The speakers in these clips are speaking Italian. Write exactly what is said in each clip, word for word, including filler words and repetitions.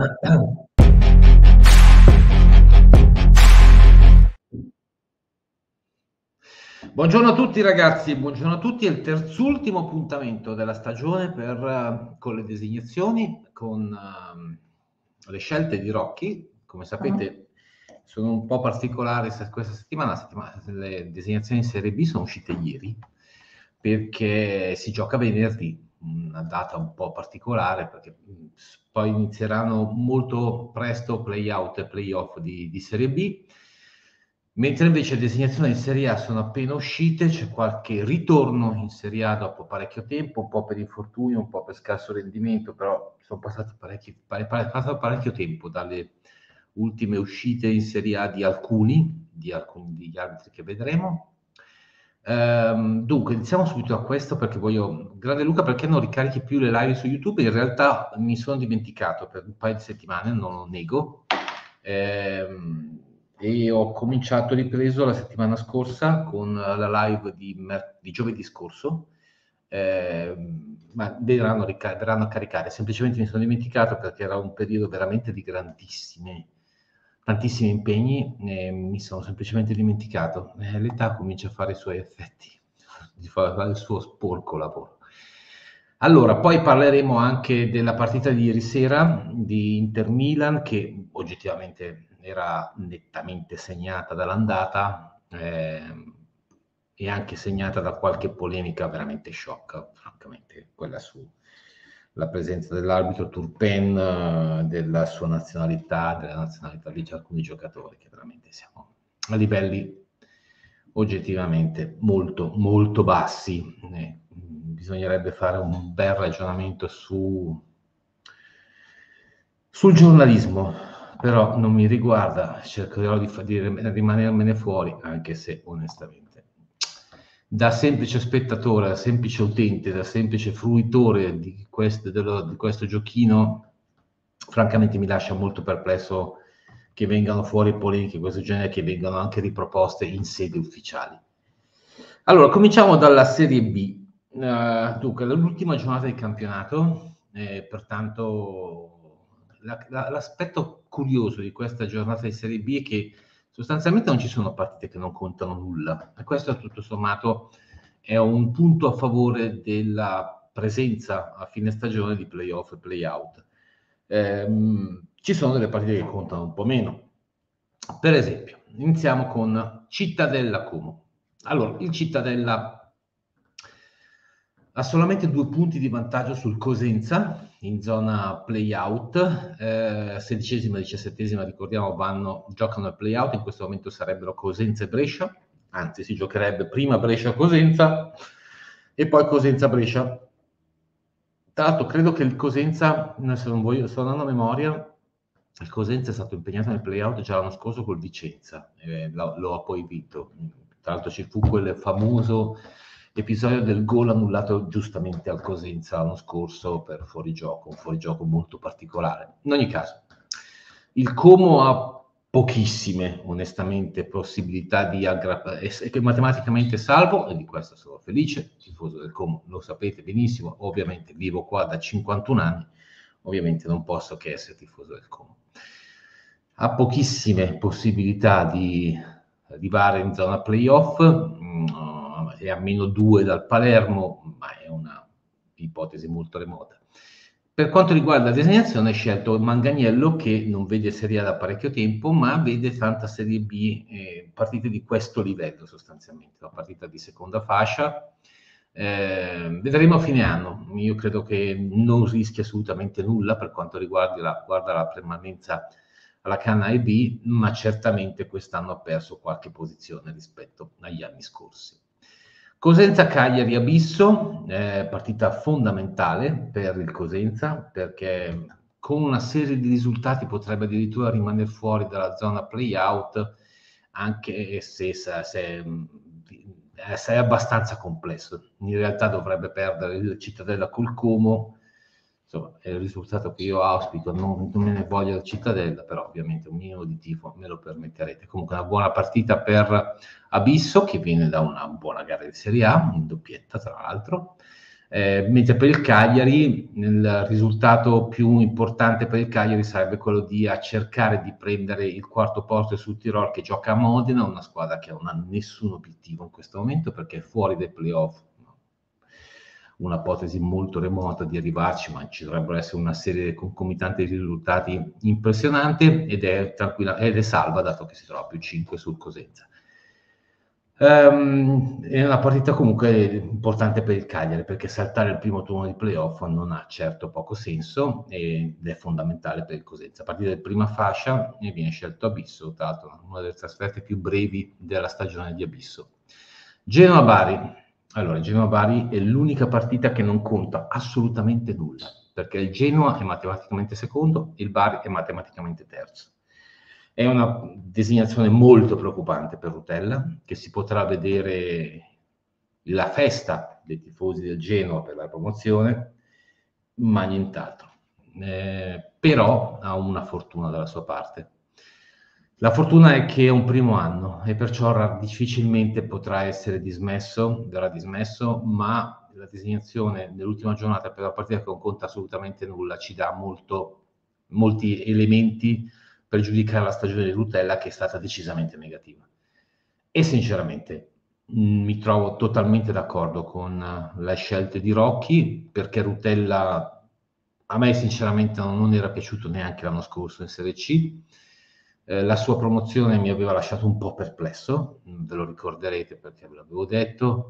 Buongiorno a tutti ragazzi, buongiorno a tutti. È il terzultimo appuntamento della stagione per, uh, con le designazioni, con uh, le scelte di Rocchi. Come sapete sono un po' particolari questa settimana, settimana, le designazioni in Serie B sono uscite ieri, perché si gioca venerdì, una data un po' particolare, perché poi inizieranno molto presto play-out e play-off di, di Serie B. Mentre invece le designazioni in Serie A sono appena uscite, c'è qualche ritorno in Serie A dopo parecchio tempo, un po' per infortunio, un po' per scarso rendimento, però sono passati parecchi, pare, pare, passato parecchio tempo dalle ultime uscite in Serie A di alcuni, di alcuni degli arbitri che vedremo. Ehm, dunque, iniziamo subito a questo perché voglio... Grande Luca, perché non ricarichi più le live su YouTube? In realtà mi sono dimenticato per un paio di settimane, non lo nego. Ehm, e ho cominciato, ripreso la settimana scorsa con la live di, mer- di giovedì scorso, eh, ma verranno, rica- verranno a caricare. Semplicemente mi sono dimenticato perché era un periodo veramente di grandissimi, tantissimi impegni e mi sono semplicemente dimenticato. Eh, l'età comincia a fare i suoi effetti, di fare il suo sporco lavoro. Allora, poi parleremo anche della partita di ieri sera di Inter-Milan, che oggettivamente era nettamente segnata dall'andata eh, e anche segnata da qualche polemica veramente sciocca, francamente, quella sulla presenza dell'arbitro Turpen, eh, della sua nazionalità, della nazionalità di alcuni giocatori, che veramente siamo a livelli oggettivamente molto, molto bassi. Eh, bisognerebbe fare un bel ragionamento su, sul giornalismo, però non mi riguarda, cercherò di, di rimanermene fuori, anche se onestamente da semplice spettatore, da semplice utente, da semplice fruitore di questo, dello, di questo giochino, francamente mi lascia molto perplesso che vengano fuori polemiche di questo genere, che vengano anche riproposte in sedi ufficiali. Allora, cominciamo dalla Serie B. Uh, dunque, l'ultima giornata del campionato, eh, pertanto la, la, l'aspetto curioso di questa giornata di Serie B è che sostanzialmente non ci sono partite che non contano nulla, e questo tutto sommato è un punto a favore della presenza a fine stagione di play-off e play-out. Ehm, ci sono delle partite che contano un po' meno. Per esempio, iniziamo con Cittadella Como. Allora, il Cittadella ha solamente due punti di vantaggio sul Cosenza in zona play-out, eh, sedicesima e diciassettesima, ricordiamo, vanno, giocano al play-out, in questo momento sarebbero Cosenza e Brescia, anzi si giocherebbe prima Brescia-Cosenza e poi Cosenza-Brescia. Tra l'altro credo che il Cosenza, se non voglio, sto andando a memoria, il Cosenza è stato impegnato nel play-out già l'anno scorso col Vicenza, eh, lo, lo ha poi vinto. Tra l'altro ci fu quel famoso episodio del gol annullato giustamente al Cosenza l'anno scorso per fuorigioco, un fuorigioco molto particolare. In ogni caso, il Como ha pochissime, onestamente, possibilità di aggrappare, è matematicamente salvo, e di questo sono felice, tifoso del Como, lo sapete benissimo, ovviamente vivo qua da cinquantuno anni, ovviamente non posso che essere tifoso del Como. Ha pochissime possibilità di arrivare in zona playoff, è a meno due dal Palermo, ma è una ipotesi molto remota. Per quanto riguarda la designazione, ha scelto Manganiello, che non vede Serie A da parecchio tempo, ma vede tanta Serie B, eh, partite di questo livello sostanzialmente, una partita di seconda fascia. Eh, vedremo a fine anno. Io credo che non rischi assolutamente nulla per quanto riguarda la, guarda la permanenza alla canna A B, ma certamente quest'anno ha perso qualche posizione rispetto agli anni scorsi. Cosenza Cagliari Abisso, eh, partita fondamentale per il Cosenza, perché con una serie di risultati potrebbe addirittura rimanere fuori dalla zona play-out, anche se, se, se è abbastanza complesso. In realtà dovrebbe perdere il Cittadella col Como, insomma è il risultato che io auspico, non, non me ne voglio la Cittadella, però ovviamente un minimo di tifo me lo permetterete. Comunque una buona partita per Abisso, che viene da una buona gara di Serie A, in doppietta tra l'altro. Eh, mentre per il Cagliari il risultato più importante per il Cagliari sarebbe quello di cercare di prendere il quarto posto sul Tirol, che gioca a Modena, una squadra che non ha nessun obiettivo in questo momento perché è fuori dai playoff. Un'ipotesi molto remota di arrivarci, ma ci dovrebbero essere una serie concomitante di risultati impressionante, ed è tranquilla ed è salva dato che si trova più cinque sul Cosenza. Um, è una partita comunque importante per il Cagliari, perché saltare il primo turno di playoff non ha certo poco senso ed è fondamentale per il Cosenza. A partire dalla prima fascia e viene scelto Abisso, tra l'altro una delle trasferte più brevi della stagione di Abisso. Genoa-Bari. Allora, Genoa-Bari è l'unica partita che non conta assolutamente nulla, perché il Genoa è matematicamente secondo, il Bari è matematicamente terzo. È una designazione molto preoccupante per Rutella, che si potrà vedere la festa dei tifosi del Genoa per la promozione, ma nient'altro. Eh, però ha una fortuna dalla sua parte. La fortuna è che è un primo anno e perciò difficilmente potrà essere dismesso, verrà dismesso, ma la designazione nell'ultima giornata per la partita che non conta assolutamente nulla ci dà molto, molti elementi per giudicare la stagione di Rutella, che è stata decisamente negativa. E sinceramente mh, mi trovo totalmente d'accordo con le scelte di Rocchi, perché Rutella a me sinceramente non era piaciuto neanche l'anno scorso in Serie C. Eh, la sua promozione mi aveva lasciato un po' perplesso, ve lo ricorderete perché ve l'avevo detto,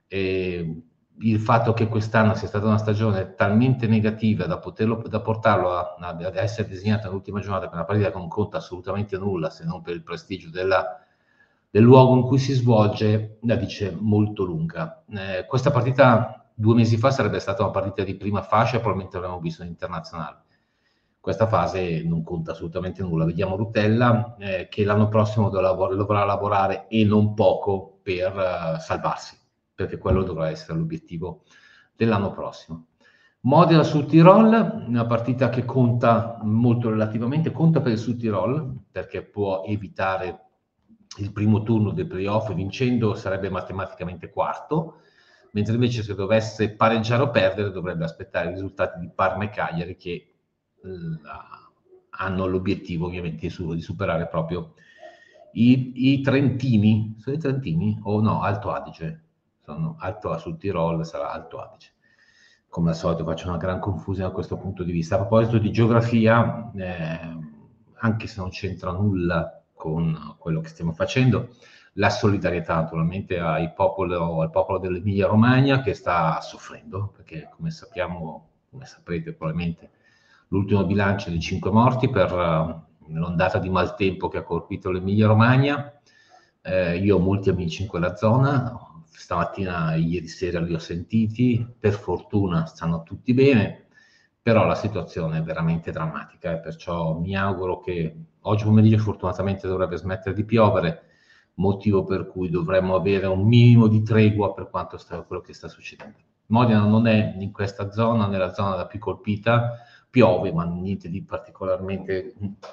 e il fatto che quest'anno sia stata una stagione talmente negativa da, poterlo, da portarlo a, a, ad essere disegnato nell'ultima giornata per una partita che non conta assolutamente nulla se non per il prestigio della, del luogo in cui si svolge, la dice molto lunga. Eh, questa partita due mesi fa sarebbe stata una partita di prima fascia e probabilmente avremmo visto in internazionale. Questa fase non conta assolutamente nulla. Vediamo Rutella eh, che l'anno prossimo dovrà, dovrà lavorare e non poco per uh, salvarsi, perché quello dovrà essere l'obiettivo dell'anno prossimo. Modena sul Tirol, una partita che conta molto relativamente, conta per il Sud Tirol, perché può evitare il primo turno dei playoff, vincendo sarebbe matematicamente quarto, mentre invece se dovesse pareggiare o perdere dovrebbe aspettare i risultati di Parma e Cagliari, che la, hanno l'obiettivo ovviamente di, di superare proprio i, i Trentini. Sono i Trentini o no? Alto Adige. Sono Alto sul Tirol, sarà Alto Adige. Come al solito faccio una gran confusione da questo punto di vista. A proposito di geografia, eh, anche se non c'entra nulla con quello che stiamo facendo, la solidarietà naturalmente ai popolo, al popolo dell'Emilia Romagna, che sta soffrendo, perché come sappiamo, come saprete probabilmente, l'ultimo bilancio di cinque morti per uh, l'ondata di maltempo che ha colpito l'Emilia Romagna. Eh, io ho molti amici in quella zona, stamattina e ieri sera li ho sentiti, per fortuna stanno tutti bene, però la situazione è veramente drammatica e perciò mi auguro che oggi pomeriggio fortunatamente dovrebbe smettere di piovere, motivo per cui dovremmo avere un minimo di tregua per quanto sta, quello che sta succedendo. Modena non è in questa zona, nella zona la più colpita, piove ma niente di particolarmente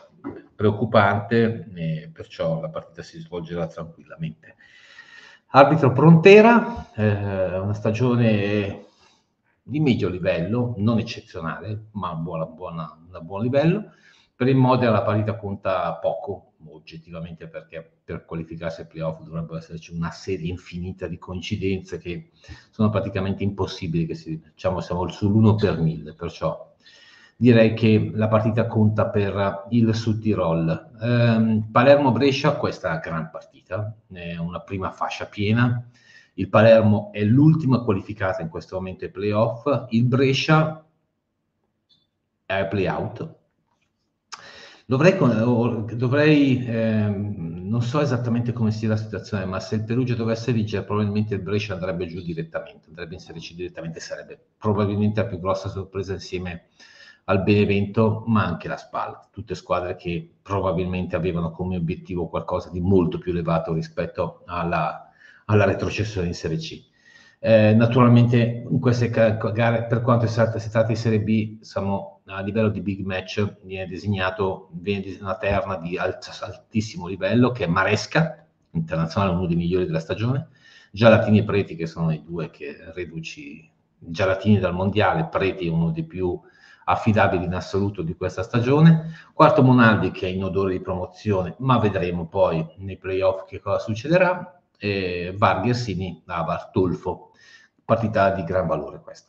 preoccupante, e perciò la partita si svolgerà tranquillamente. Arbitro Prontera, eh, una stagione di medio livello, non eccezionale, ma buona, buona, un buon livello. Per il Modena la partita conta poco, oggettivamente, perché per qualificarsi ai playoff dovrebbe esserci una serie infinita di coincidenze che sono praticamente impossibili, che si, diciamo siamo sull'uno per mille, perciò direi che la partita conta per il Sud Tirol. Eh, Palermo-Brescia, questa è una gran partita, è una prima fascia piena. Il Palermo è l'ultima qualificata in questo momento ai playoff, il Brescia è ai playout. Dovrei, dovrei ehm, non so esattamente come sia la situazione, ma se il Perugia dovesse vincere, probabilmente il Brescia andrebbe giù direttamente, andrebbe in Serie C direttamente, sarebbe probabilmente la più grossa sorpresa insieme al Benevento, ma anche la Spal, tutte squadre che probabilmente avevano come obiettivo qualcosa di molto più elevato rispetto alla, alla retrocessione in Serie C. Eh, naturalmente in queste gare, per quanto si tratta di Serie B, siamo a livello di big match, viene designato, viene una terna di alt, altissimo livello, che è Maresca, internazionale, uno dei migliori della stagione, Gialatini e Preti, che sono i due che reduci Gialatini dal mondiale, Preti è uno dei più affidabili in assoluto di questa stagione, quarto Monaldi che è in odore di promozione, ma vedremo poi nei playoff che cosa succederà, e Varghesini a Bartolfo, partita di gran valore questa.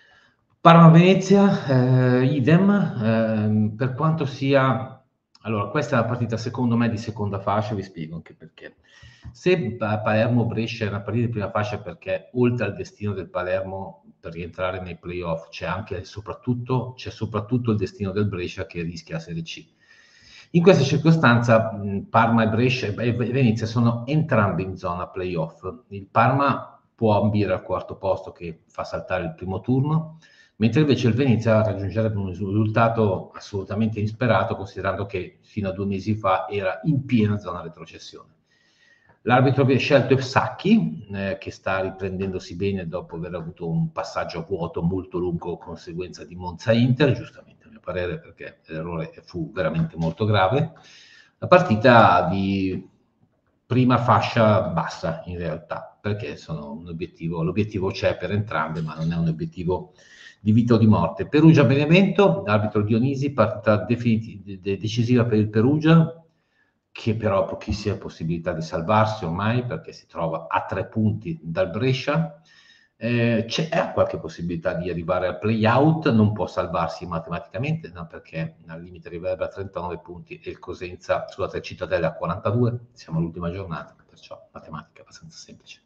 Parma-Venezia, eh, idem, eh, per quanto sia... Allora, questa è una partita secondo me di seconda fascia, vi spiego anche perché. Se Palermo-Brescia è una partita di prima fascia perché oltre al destino del Palermo per rientrare nei playoff c'è anche soprattutto, c'è soprattutto il destino del Brescia che rischia la Serie C. In questa circostanza mh, Parma e Brescia e Venezia sono entrambi in zona playoff. Il Parma può ambire al quarto posto che fa saltare il primo turno, mentre invece il Venezia raggiungerebbe un risultato assolutamente insperato, considerando che fino a due mesi fa era in piena zona retrocessione. L'arbitro che ha scelto è Sacchi, eh, che sta riprendendosi bene dopo aver avuto un passaggio a vuoto molto lungo, conseguenza di Monza-Inter, giustamente a mio parere, perché l'errore fu veramente molto grave. La partita di prima fascia bassa, in realtà, perché sono un obiettivo, l'obiettivo c'è per entrambe, ma non è un obiettivo di vita o di morte. Perugia-Benevento, arbitro Dionisi, partita definitiva, decisiva per il Perugia, che però ha pochissime possibilità di salvarsi ormai, perché si trova a tre punti dal Brescia. Eh, c'è qualche possibilità di arrivare al play-out, non può salvarsi matematicamente, no, perché al limite arriverebbe a trentanove punti e il Cosenza, scusate, Cittadella a quarantadue, siamo all'ultima giornata, perciò matematica abbastanza semplice.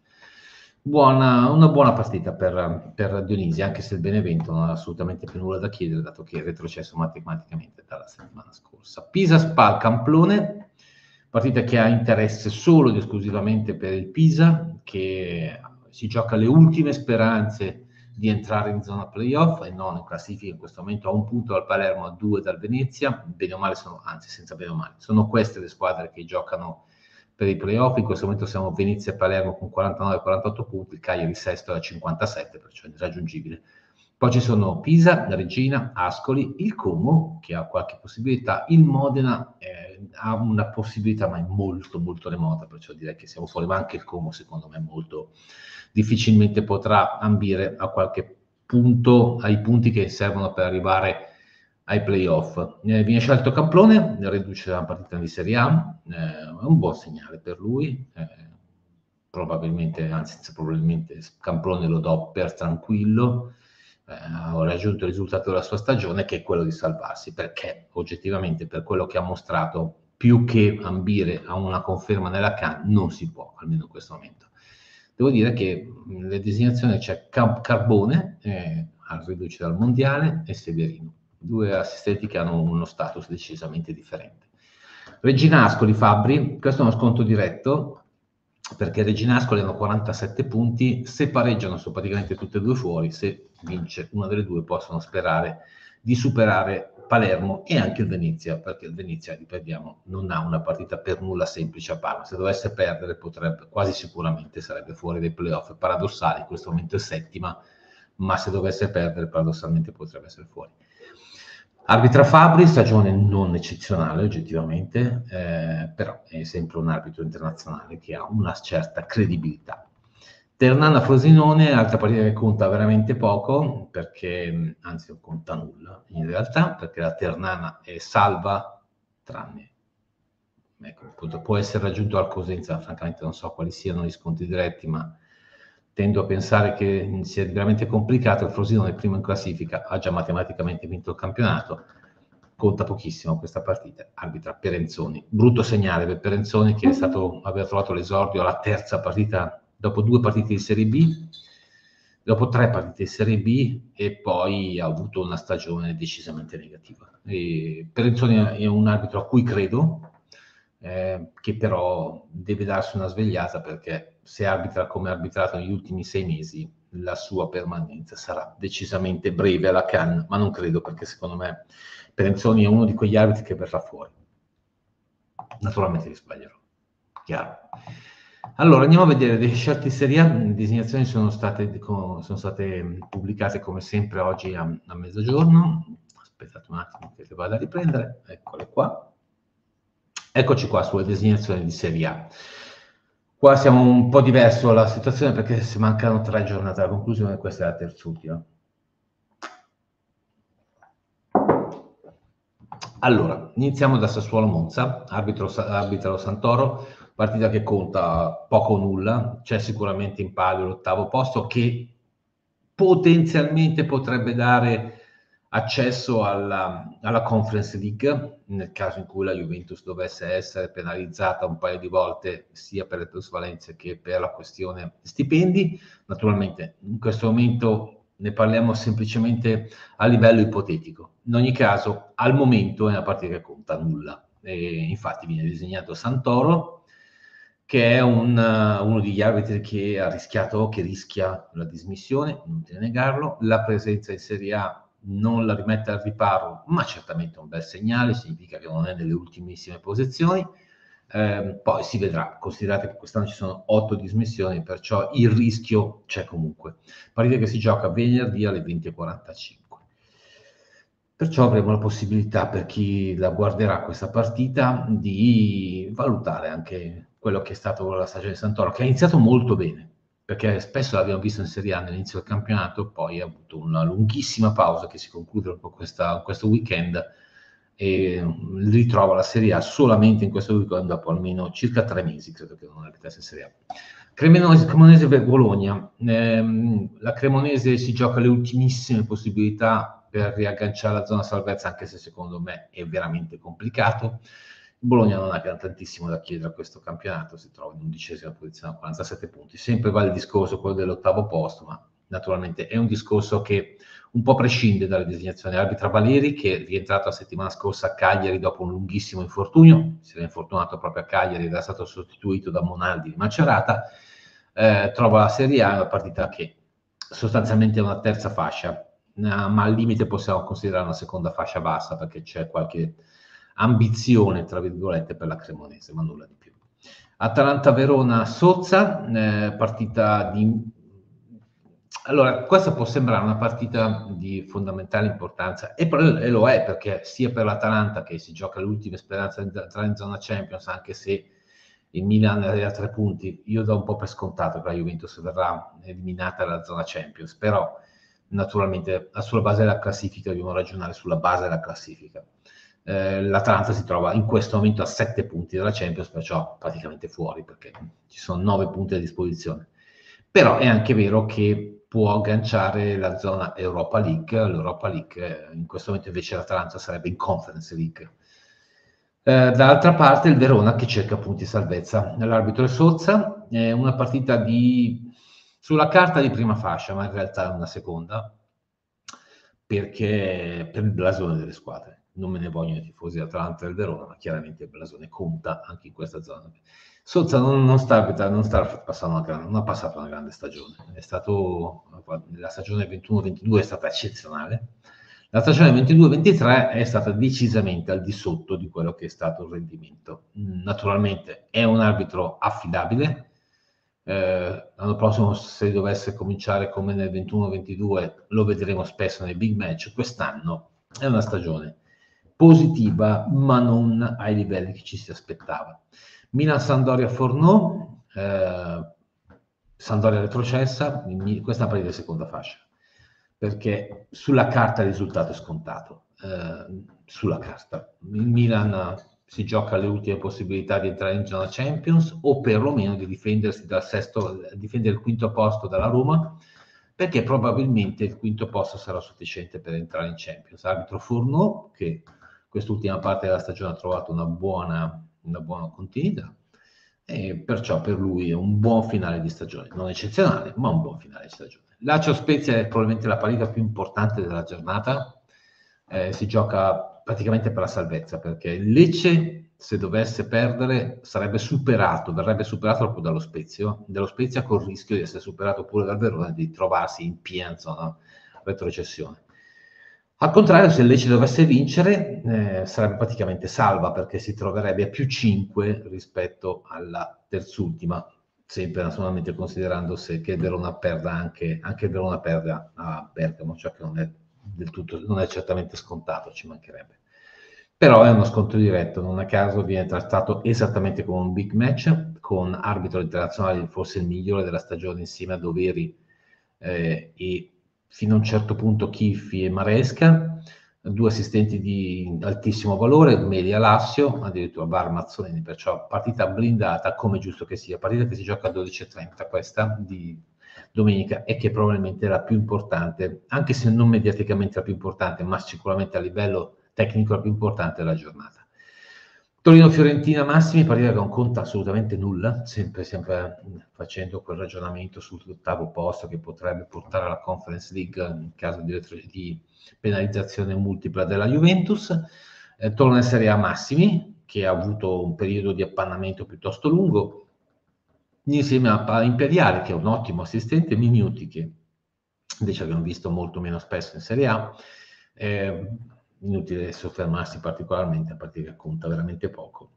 Buona, una buona partita per, per Dionisi, anche se il Benevento non ha assolutamente più nulla da chiedere, dato che è retrocesso matematicamente dalla settimana scorsa. Pisa-Spal Camplone, partita che ha interesse solo ed esclusivamente per il Pisa, che si gioca le ultime speranze di entrare in zona playoff e non in classifica in questo momento, a un punto dal Palermo, a due dal Venezia, bene o male sono, anzi senza bene o male, sono queste le squadre che giocano per i playoff. In questo momento siamo Venezia e Palermo con quarantanove quarantotto punti, il Cagliari sesto da cinquantasette, perciò è irraggiungibile. Poi ci sono Pisa, Regina, Ascoli, il Como che ha qualche possibilità, il Modena eh, ha una possibilità ma è molto molto remota, perciò direi che siamo fuori, ma anche il Como secondo me molto difficilmente potrà ambire a qualche punto, ai punti che servono per arrivare ai playoff. Eh, viene scelto Camplone, riduce la partita di Serie A, eh, è un buon segnale per lui, eh, probabilmente, anzi probabilmente Camplone lo do per tranquillo, eh, ha raggiunto il risultato della sua stagione che è quello di salvarsi, perché oggettivamente per quello che ha mostrato più che ambire a una conferma nella C A N non si può, almeno in questo momento. Devo dire che le designazioni c'è Carbone, eh, al riduce dal mondiale, e Severino, due assistenti che hanno uno status decisamente differente. Regina Ascoli Fabbri, questo è uno sconto diretto, perché Regina Ascoli hanno quarantasette punti, se pareggiano sono praticamente tutte e due fuori, se vince una delle due possono sperare di superare Palermo e anche il Venezia, perché il Venezia, ripetiamo, non ha una partita per nulla semplice a Parma. Se dovesse perdere potrebbe, quasi sicuramente sarebbe fuori dai playoff. Paradossale, in questo momento è settima, ma se dovesse perdere paradossalmente potrebbe essere fuori. Arbitra Fabbri, stagione non eccezionale oggettivamente, eh, però è sempre un arbitro internazionale che ha una certa credibilità. Ternana Frosinone, altra partita che conta veramente poco, perché anzi non conta nulla in realtà, perché la Ternana è salva, tranne, ecco, può essere raggiunto al Cosenza, francamente non so quali siano gli scontri diretti, ma tendo a pensare che sia veramente complicato. Il Frosinone è primo in classifica, ha già matematicamente vinto il campionato, conta pochissimo questa partita. Arbitra Perenzoni, brutto segnale per Perenzoni che è stato, aveva trovato l'esordio alla terza partita, dopo due partite di Serie B, dopo tre partite di Serie B, e poi ha avuto una stagione decisamente negativa. E Perenzoni è un arbitro a cui credo, eh, che però deve darsi una svegliata, perché se arbitra come ha arbitrato negli ultimi sei mesi, la sua permanenza sarà decisamente breve alla C A N, ma non credo, perché secondo me Perenzoni è uno di quegli arbitri che verrà fuori. Naturalmente mi sbaglierò, chiaro. Allora, andiamo a vedere le scelte di Serie A. Le designazioni sono state, sono state pubblicate come sempre oggi a, a mezzogiorno. Aspettate un attimo che le vado a riprendere, eccole qua. Eccoci qua sulle designazioni di Serie A. Qua siamo un po' diverso la situazione perché se mancano tre giornate alla conclusione, questa è la terz'ultima. Allora, iniziamo da Sassuolo Monza, arbitro, arbitro Santoro, partita che conta poco o nulla, c'è sicuramente in palio l'ottavo posto che potenzialmente potrebbe dare accesso alla, alla Conference League, nel caso in cui la Juventus dovesse essere penalizzata un paio di volte sia per le plusvalenze che per la questione stipendi. Naturalmente in questo momento ne parliamo semplicemente a livello ipotetico. In ogni caso, al momento è una partita che conta nulla. E infatti viene disegnato Santoro, che è un, uh, uno degli arbitri che ha rischiato, che rischia la dismissione, non te negarlo. La presenza in Serie A non la rimette al riparo, ma certamente è un bel segnale, significa che non è nelle ultimissime posizioni. Eh, poi si vedrà, considerate che quest'anno ci sono otto dismissioni, perciò il rischio c'è comunque. Partita che si gioca venerdì alle venti e quarantacinque. Perciò avremo la possibilità, per chi la guarderà questa partita, di valutare anche quello che è stato la stagione di Santoro, che ha iniziato molto bene, perché spesso l'abbiamo visto in Serie A all'inizio del campionato, poi ha avuto una lunghissima pausa che si conclude con questa, questo weekend e ritrova la Serie A solamente in questo weekend dopo almeno circa tre mesi, credo che non abitasse in Serie A. Cremonese, Cremonese per Bologna. Eh, la Cremonese si gioca le ultimissime possibilità per riagganciare la zona salvezza, anche se secondo me è veramente complicato. Bologna non ha tantissimo da chiedere a questo campionato, si trova in undicesima posizione a quarantasette punti. Sempre vale il discorso quello dell'ottavo posto, ma naturalmente è un discorso che un po' prescinde dalle designazioni. Arbitra Valeri, che è rientrato la settimana scorsa a Cagliari dopo un lunghissimo infortunio, si era infortunato proprio a Cagliari ed era stato sostituito da Monaldi di Macerata, eh, trova la Serie A, una partita che sostanzialmente è una terza fascia, ma al limite possiamo considerare una seconda fascia bassa perché c'è qualche ambizione, tra virgolette, per la Cremonese, ma nulla di più. Atalanta-Verona-Sozza, eh, partita di... Allora, questa può sembrare una partita di fondamentale importanza, e, e lo è, perché sia per l'Atalanta, che si gioca l'ultima speranza di entrare in zona Champions, anche se il Milan è a tre punti, io do un po' per scontato che la Juventus verrà eliminata dalla zona Champions, però naturalmente sulla base della classifica dobbiamo ragionare sulla base della classifica. Eh, L'Atalanta si trova in questo momento a sette punti dalla Champions, perciò praticamente fuori, perché ci sono nove punti a disposizione. Però è anche vero che può agganciare la zona Europa League. L'Europa League, in questo momento invece l'Atalanta sarebbe in Conference League. Eh, dall'altra parte il Verona che cerca punti salvezza. L'arbitro è Sozza, è una partita di, sulla carta di prima fascia, ma in realtà è una seconda, perché per il blasone delle squadre. Non me ne vogliono i tifosi dell'Atalanta e del Verona, ma chiaramente il blasone conta anche in questa zona. Sozza non, non sta, non sta passando una grande, non ha passato una grande stagione. È stato, la stagione ventuno ventidue è stata eccezionale. La stagione ventidue ventitré è stata decisamente al di sotto di quello che è stato il rendimento. Naturalmente è un arbitro affidabile. Eh, l'anno prossimo, se dovesse cominciare come nel ventuno ventidue, lo vedremo spesso nei big match. Quest'anno è una stagione positiva, ma non ai livelli che ci si aspettava. Milan-Sampdoria-Fornò, eh, Sampdoria retrocessa, questa è una partita di seconda fascia, perché sulla carta il risultato è scontato. Eh, sulla carta il Milan si gioca le ultime possibilità di entrare in zona Champions, o perlomeno di difendersi dal sesto, difendere il quinto posto dalla Roma, perché probabilmente il quinto posto sarà sufficiente per entrare in Champions. Arbitro Fornò, che quest'ultima parte della stagione ha trovato una buona, una buona continuità, e perciò per lui è un buon finale di stagione, non eccezionale, ma un buon finale di stagione. Lazio Spezia è probabilmente la partita più importante della giornata, eh, si gioca praticamente per la salvezza, perché il Lecce, se dovesse perdere, sarebbe superato, verrebbe superato proprio dallo Spezia, dello Spezia, col rischio di essere superato pure dal Verona e di trovarsi in piena zona retrocessione. Al contrario, se il Lecce dovesse vincere, eh, sarebbe praticamente salva, perché si troverebbe a più cinque rispetto alla terzultima, sempre naturalmente considerando se che il Verona perda anche, anche il Verona perda a Bergamo, cioè che non è del tutto, non è certamente scontato, ci mancherebbe. Però è uno scontro diretto, non a caso viene trattato esattamente come un big match, con arbitro internazionale forse il migliore della stagione insieme a Doveri eh, e fino a un certo punto Chiffi e Maresca, due assistenti di altissimo valore, Melia Lassio, addirittura Bar Mazzolini, perciò partita blindata come giusto che sia, partita che si gioca a dodici e trenta questa di domenica e che probabilmente è la più importante, anche se non mediaticamente la più importante, ma sicuramente a livello tecnico la più importante della giornata. Torino-Fiorentina Massimi, partita che non conta assolutamente nulla, sempre, sempre facendo quel ragionamento sull'ottavo posto che potrebbe portare alla Conference League in caso di, di penalizzazione multipla della Juventus. Eh, torna in Serie A Massimi, che ha avuto un periodo di appannamento piuttosto lungo, insieme a Imperiale, che è un ottimo assistente, Mignuti, che invece abbiamo visto molto meno spesso in Serie A. Eh, inutile soffermarsi particolarmente, a partire che conta veramente poco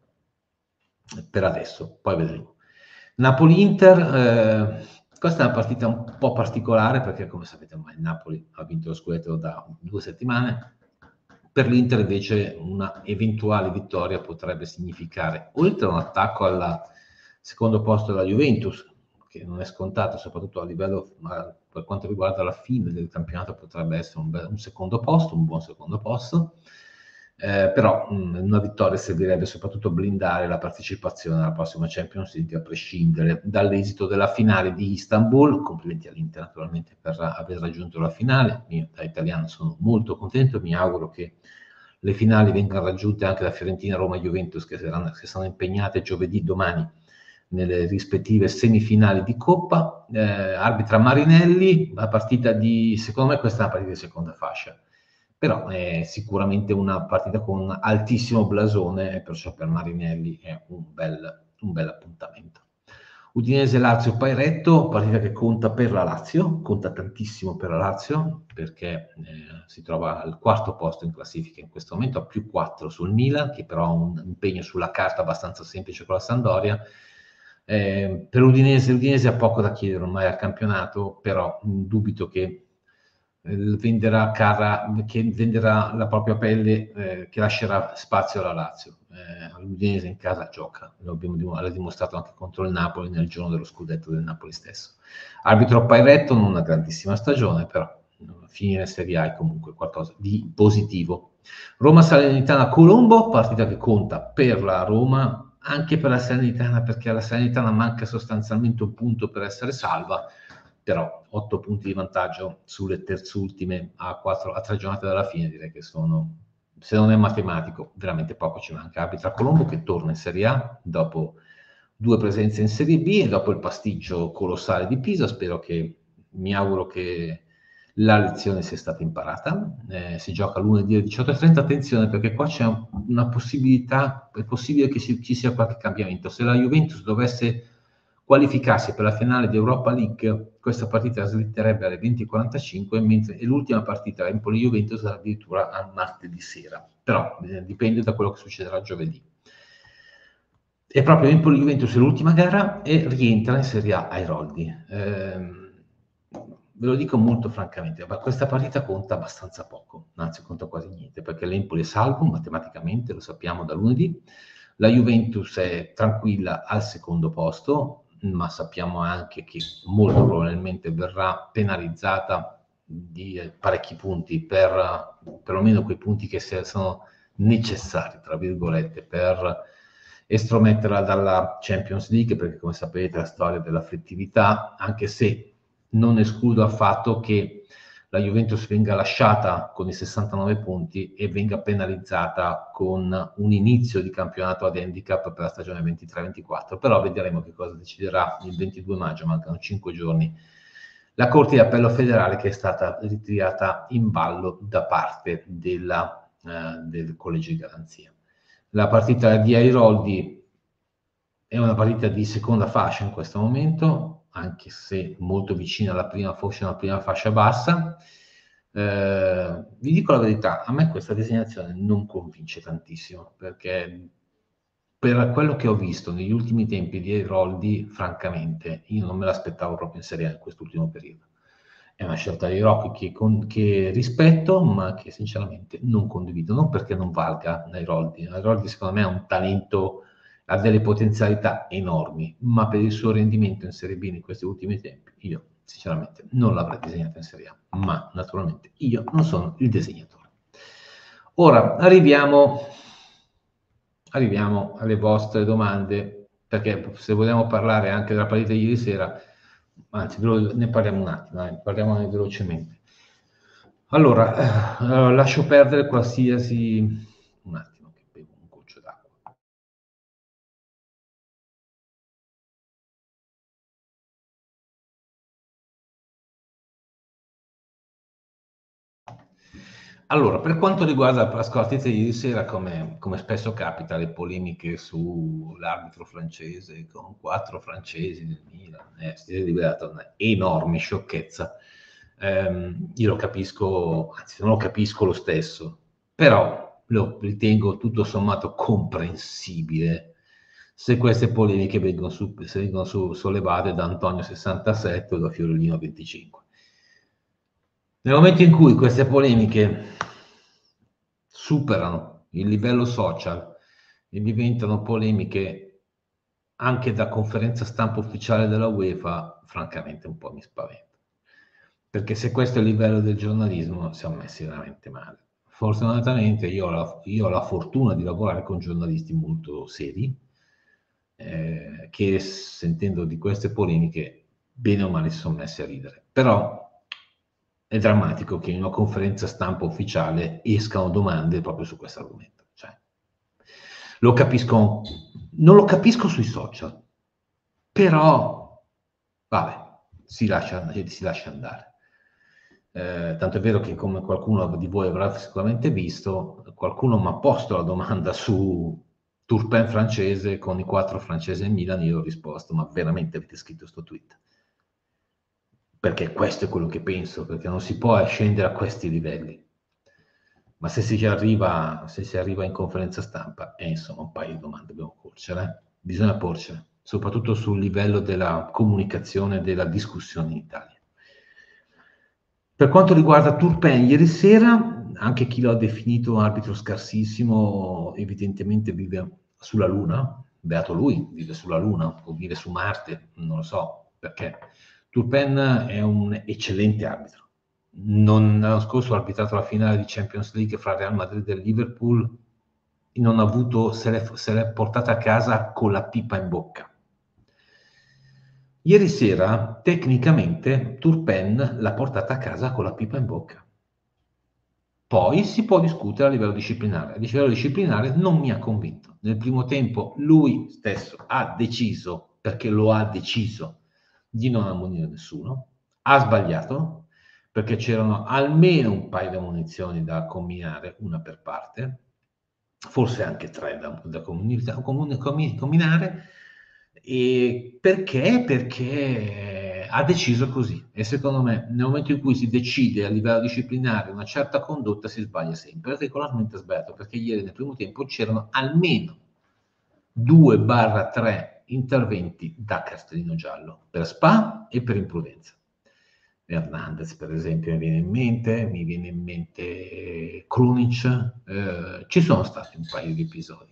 per adesso, poi vedremo. Napoli-Inter, eh, questa è una partita un po' particolare perché come sapete ormai il Napoli ha vinto lo scudetto da due settimane, per l'Inter invece una eventuale vittoria potrebbe significare, oltre a un attacco al secondo posto della Juventus, che non è scontato, soprattutto a livello, per quanto riguarda la fine del campionato, potrebbe essere un, bel, un secondo posto, un buon secondo posto, eh, però mh, una vittoria servirebbe soprattutto a blindare la partecipazione alla prossima Champions League, a prescindere dall'esito della finale di Istanbul. Complimenti all'Inter naturalmente per aver raggiunto la finale, io da italiano sono molto contento, mi auguro che le finali vengano raggiunte anche da Fiorentina, Roma e Juventus, che, saranno, che sono impegnate giovedì, domani, nelle rispettive semifinali di Coppa. Eh, arbitra Marinelli, la partita di, secondo me questa è una partita di seconda fascia, però è sicuramente una partita con altissimo blasone e perciò per Marinelli è un bel, un bel appuntamento. Udinese-Lazio Pairetto, partita che conta per la Lazio, conta tantissimo per la Lazio perché eh, si trova al quarto posto in classifica in questo momento, a più quattro sul Milan, che però ha un impegno sulla carta abbastanza semplice con la Sampdoria. Eh, per l'Udinese, l'Udinese ha poco da chiedere ormai al campionato, però mh, dubito che eh, venderà, cara, che venderà la propria pelle, eh, che lascerà spazio alla Lazio. Eh, l'Udinese in casa gioca, lo abbiamo l'ha dimostrato anche contro il Napoli nel giorno dello scudetto del Napoli stesso. Arbitro Pairetto, non una grandissima stagione, però finire Serie A è comunque qualcosa di positivo. Roma-Salernitana Colombo, partita che conta per la Roma, anche per la Salernitana, perché alla Salernitana manca sostanzialmente un punto per essere salva, però otto punti di vantaggio sulle terzultime a, quattro, a tre giornate dalla fine, direi che sono, se non è matematico, veramente poco ci manca. Arbitra Colombo che torna in Serie A dopo due presenze in Serie B e dopo il pasticcio colossale di Pisa. Spero che, mi auguro che la lezione sia stata imparata. Eh, si gioca lunedì alle diciotto e trenta, attenzione perché qua c'è una possibilità, è possibile che ci, ci sia qualche cambiamento. Se la Juventus dovesse qualificarsi per la finale di Europa League, questa partita slitterebbe alle venti e quarantacinque, mentre e l'ultima partita Empoli-Juventus addirittura a martedì sera, però eh, dipende da quello che succederà giovedì. E proprio Empoli-Juventus è l'ultima gara e rientra in Serie A Airoldi. Eh, ve lo dico molto francamente, ma questa partita conta abbastanza poco, anzi conta quasi niente, perché l'Empoli è salvo matematicamente, lo sappiamo da lunedì, la Juventus è tranquilla al secondo posto, ma sappiamo anche che molto probabilmente verrà penalizzata di parecchi punti per perlomeno quei punti che sono necessari, tra virgolette, per estrometterla dalla Champions League, perché come sapete la storia dell'affettività, anche se non escludo affatto che la Juventus venga lasciata con i sessantanove punti e venga penalizzata con un inizio di campionato ad handicap per la stagione ventitré ventiquattro, però vedremo che cosa deciderà il ventidue maggio, mancano cinque giorni, la Corte di Appello Federale che è stata ritirata in ballo da parte della, eh, del Collegio di Garanzia. La partita di Airoldi è una partita di seconda fascia in questo momento, anche se molto vicina alla prima fascia, alla prima fascia bassa. Eh, vi dico la verità, a me questa designazione non convince tantissimo, perché per quello che ho visto negli ultimi tempi di Airoldi, francamente, io non me l'aspettavo proprio in Serie A in quest'ultimo periodo. È una scelta di Rocchi che, con, che rispetto, ma che sinceramente non condivido, non perché non valga Nairobi. Nairobi secondo me ha un talento, ha delle potenzialità enormi, ma per il suo rendimento in Serie B in questi ultimi tempi, io sinceramente non l'avrei disegnato in Serie A, ma naturalmente io non sono il disegnatore. Ora arriviamo, arriviamo alle vostre domande, perché se vogliamo parlare anche della partita di ieri sera, anzi ne parliamo un attimo, eh, parliamo velocemente. Allora, eh, lascio perdere qualsiasi... un attimo che bevo un goccio d'acqua. Allora, per quanto riguarda la partita di ieri sera, come, come spesso capita, le polemiche sull'arbitro francese con quattro francesi del Milan, eh, si è rivelato un'enorme sciocchezza. Um, io lo capisco, anzi non lo capisco lo stesso, però lo ritengo tutto sommato comprensibile se queste polemiche vengono, su, se vengono su, sollevate da Antonio sessantasette o da Fiorellino venticinque. Nel momento in cui queste polemiche superano il livello social e diventano polemiche anche da conferenza stampa ufficiale della UEFA, francamente un po' mi spaventa. Perché se questo è il livello del giornalismo, siamo messi veramente male. Fortunatamente io ho la, io ho la fortuna di lavorare con giornalisti molto seri, eh, che sentendo di queste polemiche, bene o male si sono messi a ridere. Però è drammatico che in una conferenza stampa ufficiale escano domande proprio su questo argomento. Cioè, lo capisco, non lo capisco sui social, però, vabbè, si lascia, si lascia andare. Eh, tanto è vero che, come qualcuno di voi avrà sicuramente visto, qualcuno mi ha posto la domanda su Turpin francese con i quattro francesi in Milan, io ho risposto, ma veramente avete scritto sto tweet? Perché questo è quello che penso, perché non si può scendere a questi livelli. Ma se si arriva, se si arriva in conferenza stampa, eh, insomma, un paio di domande dobbiamo porcele, eh? Bisogna porcele, soprattutto sul livello della comunicazione e della discussione in Italia. Per quanto riguarda Turpin, ieri sera, anche chi lo ha definito un arbitro scarsissimo, evidentemente vive sulla Luna, beato lui, vive sulla Luna o vive su Marte, non lo so, perché Turpin è un eccellente arbitro. Non, l'anno scorso ha arbitrato la finale di Champions League fra Real Madrid e Liverpool, non ha avuto, se l'è, se l'è portata a casa con la pipa in bocca. Ieri sera, tecnicamente, Turpin l'ha portata a casa con la pipa in bocca. Poi si può discutere a livello disciplinare. A livello disciplinare non mi ha convinto. Nel primo tempo lui stesso ha deciso, perché lo ha deciso, di non ammonire nessuno. Ha sbagliato, perché c'erano almeno un paio di munizioni da combinare, una per parte, forse anche tre da, da comunità, comune, combinare. E perché? Perché ha deciso così. E secondo me, nel momento in cui si decide a livello disciplinare una certa condotta, si sbaglia sempre. È regolarmente sbagliato, perché ieri nel primo tempo c'erano almeno due tre interventi da cartellino giallo, per Spa e per imprudenza. Hernandez, per esempio, mi viene in mente, mi viene in mente Krunic, eh, ci sono stati un paio di episodi.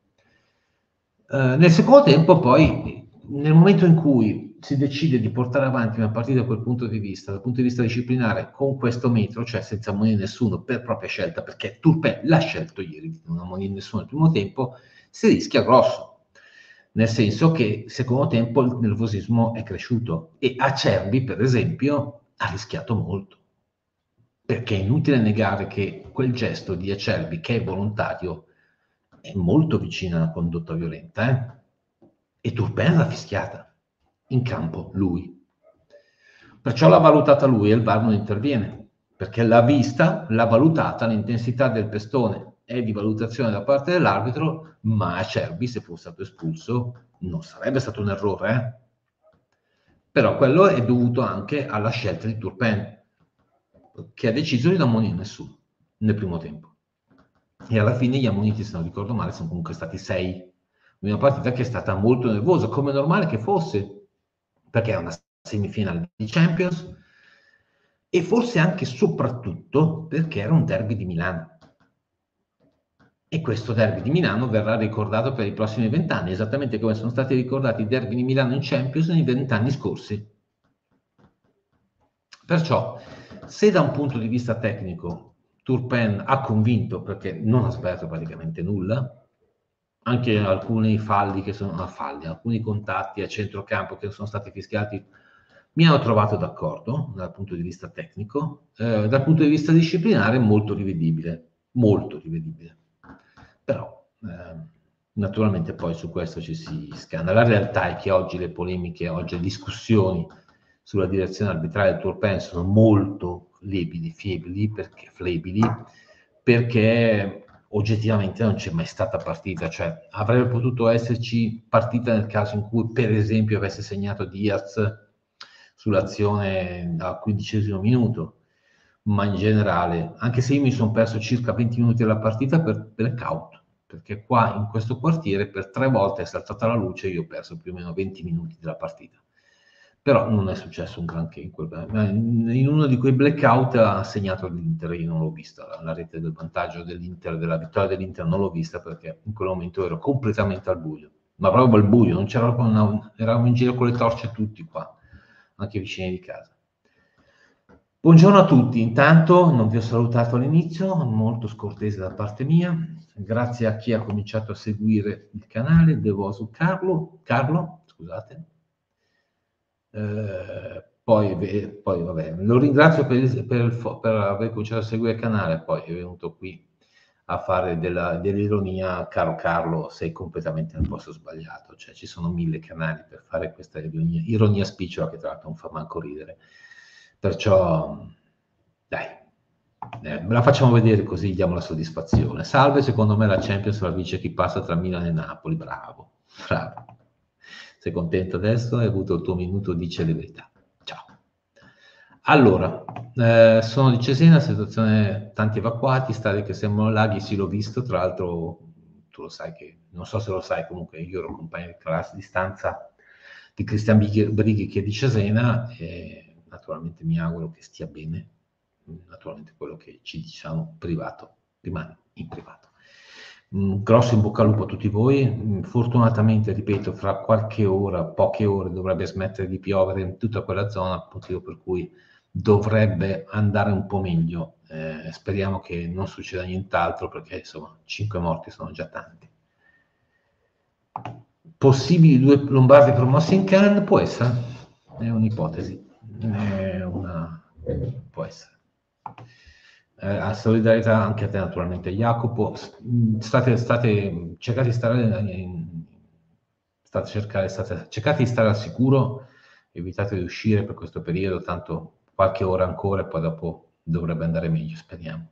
Uh, nel secondo tempo poi, nel momento in cui si decide di portare avanti una partita da quel punto di vista, dal punto di vista disciplinare, con questo metro, cioè senza ammonire nessuno per propria scelta, perché Turpin l'ha scelto ieri di non ammonire nessuno nel primo tempo, si rischia grosso. Nel senso che, nel secondo tempo, il nervosismo è cresciuto e Acerbi, per esempio, ha rischiato molto. Perché è inutile negare che quel gesto di Acerbi, che è volontario, è molto vicina a una condotta violenta, eh? E Turpin l'ha fischiata in campo lui. Perciò l'ha valutata lui e il V A R non interviene, perché l'ha vista, l'ha valutata, l'intensità del pestone è di valutazione da parte dell'arbitro, ma Acerbi, se fosse stato espulso, non sarebbe stato un errore, eh? Però quello è dovuto anche alla scelta di Turpin, che ha deciso di non ammonire nessuno nel primo tempo. E alla fine gli ammoniti, se non ricordo male, sono comunque stati sei. Una partita che è stata molto nervosa, come è normale che fosse, perché è una semifinale di Champions, e forse anche soprattutto perché era un derby di Milano. E questo derby di Milano verrà ricordato per i prossimi vent'anni, esattamente come sono stati ricordati i derby di Milano in Champions nei vent'anni scorsi. Perciò, se da un punto di vista tecnico Turpin ha convinto, perché non ha sbagliato praticamente nulla, anche alcuni falli che sono ah, falli, alcuni contatti a centrocampo che sono stati fischiati, mi hanno trovato d'accordo dal punto di vista tecnico, eh, dal punto di vista disciplinare molto rivedibile, molto rivedibile. Però eh, naturalmente poi su questo ci si scanna. La realtà è che oggi le polemiche, oggi le discussioni sulla direzione arbitrale del Turpin sono molto lebili, fiebili, perché flebili, perché oggettivamente non c'è mai stata partita, cioè avrebbe potuto esserci partita nel caso in cui per esempio avesse segnato Diaz sull'azione al quindicesimo minuto, ma in generale, anche se io mi sono perso circa venti minuti della partita per blackout, perché qua in questo quartiere per tre volte è saltata la luce e io ho perso più o meno venti minuti della partita. Però non è successo un granché in quel in uno di quei blackout ha segnato l'Inter, io non l'ho vista, la rete del vantaggio dell'Inter, della vittoria dell'Inter non l'ho vista perché in quel momento ero completamente al buio, ma proprio al buio, non c'era una, eravamo in giro con le torce tutti qua, anche vicini di casa. Buongiorno a tutti, intanto non vi ho salutato all'inizio, molto scortese da parte mia, grazie a chi ha cominciato a seguire il canale, Devoso Carlo, Carlo, scusate. Eh, poi, poi vabbè, lo ringrazio per, per, per aver cominciato a seguire il canale, poi è venuto qui a fare della, dell'ironia. Caro Carlo, sei completamente nel posto sbagliato, cioè ci sono mille canali per fare questa ironia, ironia spicciola che tra l'altro non fa manco ridere, perciò dai, eh, me la facciamo vedere così diamo la soddisfazione. Salve, secondo me la Champions la vince chi passa tra Milano e Napoli, bravo, bravo. Sei contento adesso? Hai avuto il tuo minuto, dice la verità. Ciao. Allora, eh, sono di Cesena, situazione tanti evacuati, strade che sembrano laghi, sì l'ho visto, tra l'altro tu lo sai che, non so se lo sai comunque, io ero compagno di classe di stanza di Cristian Brighi che è di Cesena e naturalmente mi auguro che stia bene, naturalmente quello che ci diciamo privato rimane in privato. Un grosso in bocca al lupo a tutti voi, fortunatamente ripeto fra qualche ora, poche ore dovrebbe smettere di piovere in tutta quella zona, motivo per cui dovrebbe andare un po' meglio, eh, speriamo che non succeda nient'altro perché insomma cinque morti sono già tanti. Possibili due lombardi promossi in Cannes? Può essere, è un'ipotesi, è una... può essere. Eh, a solidarietà anche a te naturalmente Jacopo, state, state cercate di stare in, state cercare, state, cercate di stare al sicuro, evitate di uscire per questo periodo, tanto qualche ora ancora e poi dopo dovrebbe andare meglio, speriamo.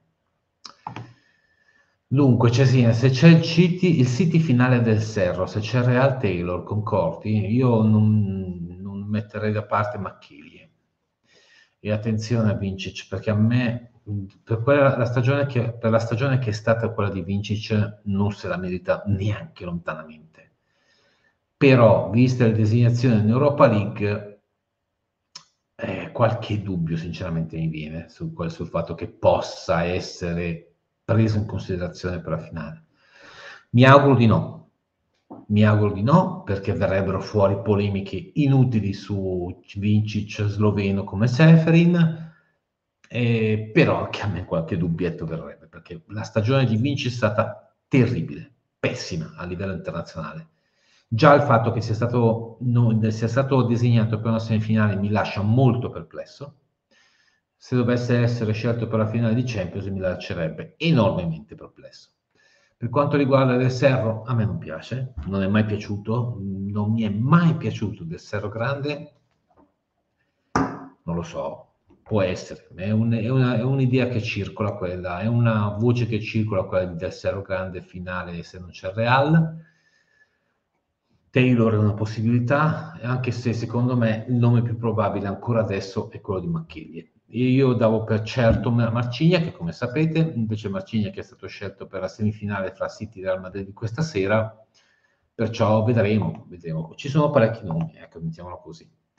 Dunque, Cesina, se c'è il City, il City finale del Serro, se c'è Real Taylor, concordi? Io non, non metterei da parte Macchilie. E attenzione a Vincic, perché a me, per, quella, la stagione che, per la stagione che è stata quella di Vincic, non se la merita neanche lontanamente. Però, viste le designazioni in Europa League, eh, qualche dubbio sinceramente mi viene sul, sul fatto che possa essere preso in considerazione per la finale. Mi auguro di no, mi auguro di no, perché verrebbero fuori polemiche inutili su Vincic sloveno come Seferin, eh, però anche a me qualche dubbietto verrebbe, perché la stagione di Vincic è stata terribile, pessima a livello internazionale. Già il fatto che sia stato, non, sia stato designato per una semifinale mi lascia molto perplesso. Se dovesse essere scelto per la finale di Champions mi lascerebbe enormemente perplesso. Per quanto riguarda Del Serro, a me non piace, non è mai piaciuto, non mi è mai piaciuto Del Serro Grande, non lo so, può essere, è, un, è, una, è un'idea che circola quella, è una voce che circola quella di Del Serro Grande finale se non c'è il Real. Taylor è una possibilità, anche se secondo me il nome più probabile ancora adesso è quello di Macchilie. Io davo per certo Marcigna, che come sapete, invece Marcigna che è stato scelto per la semifinale fra City e Real Madrid di questa sera, perciò vedremo, vedremo. Ci sono parecchi nomi, ecco, mettiamolo così.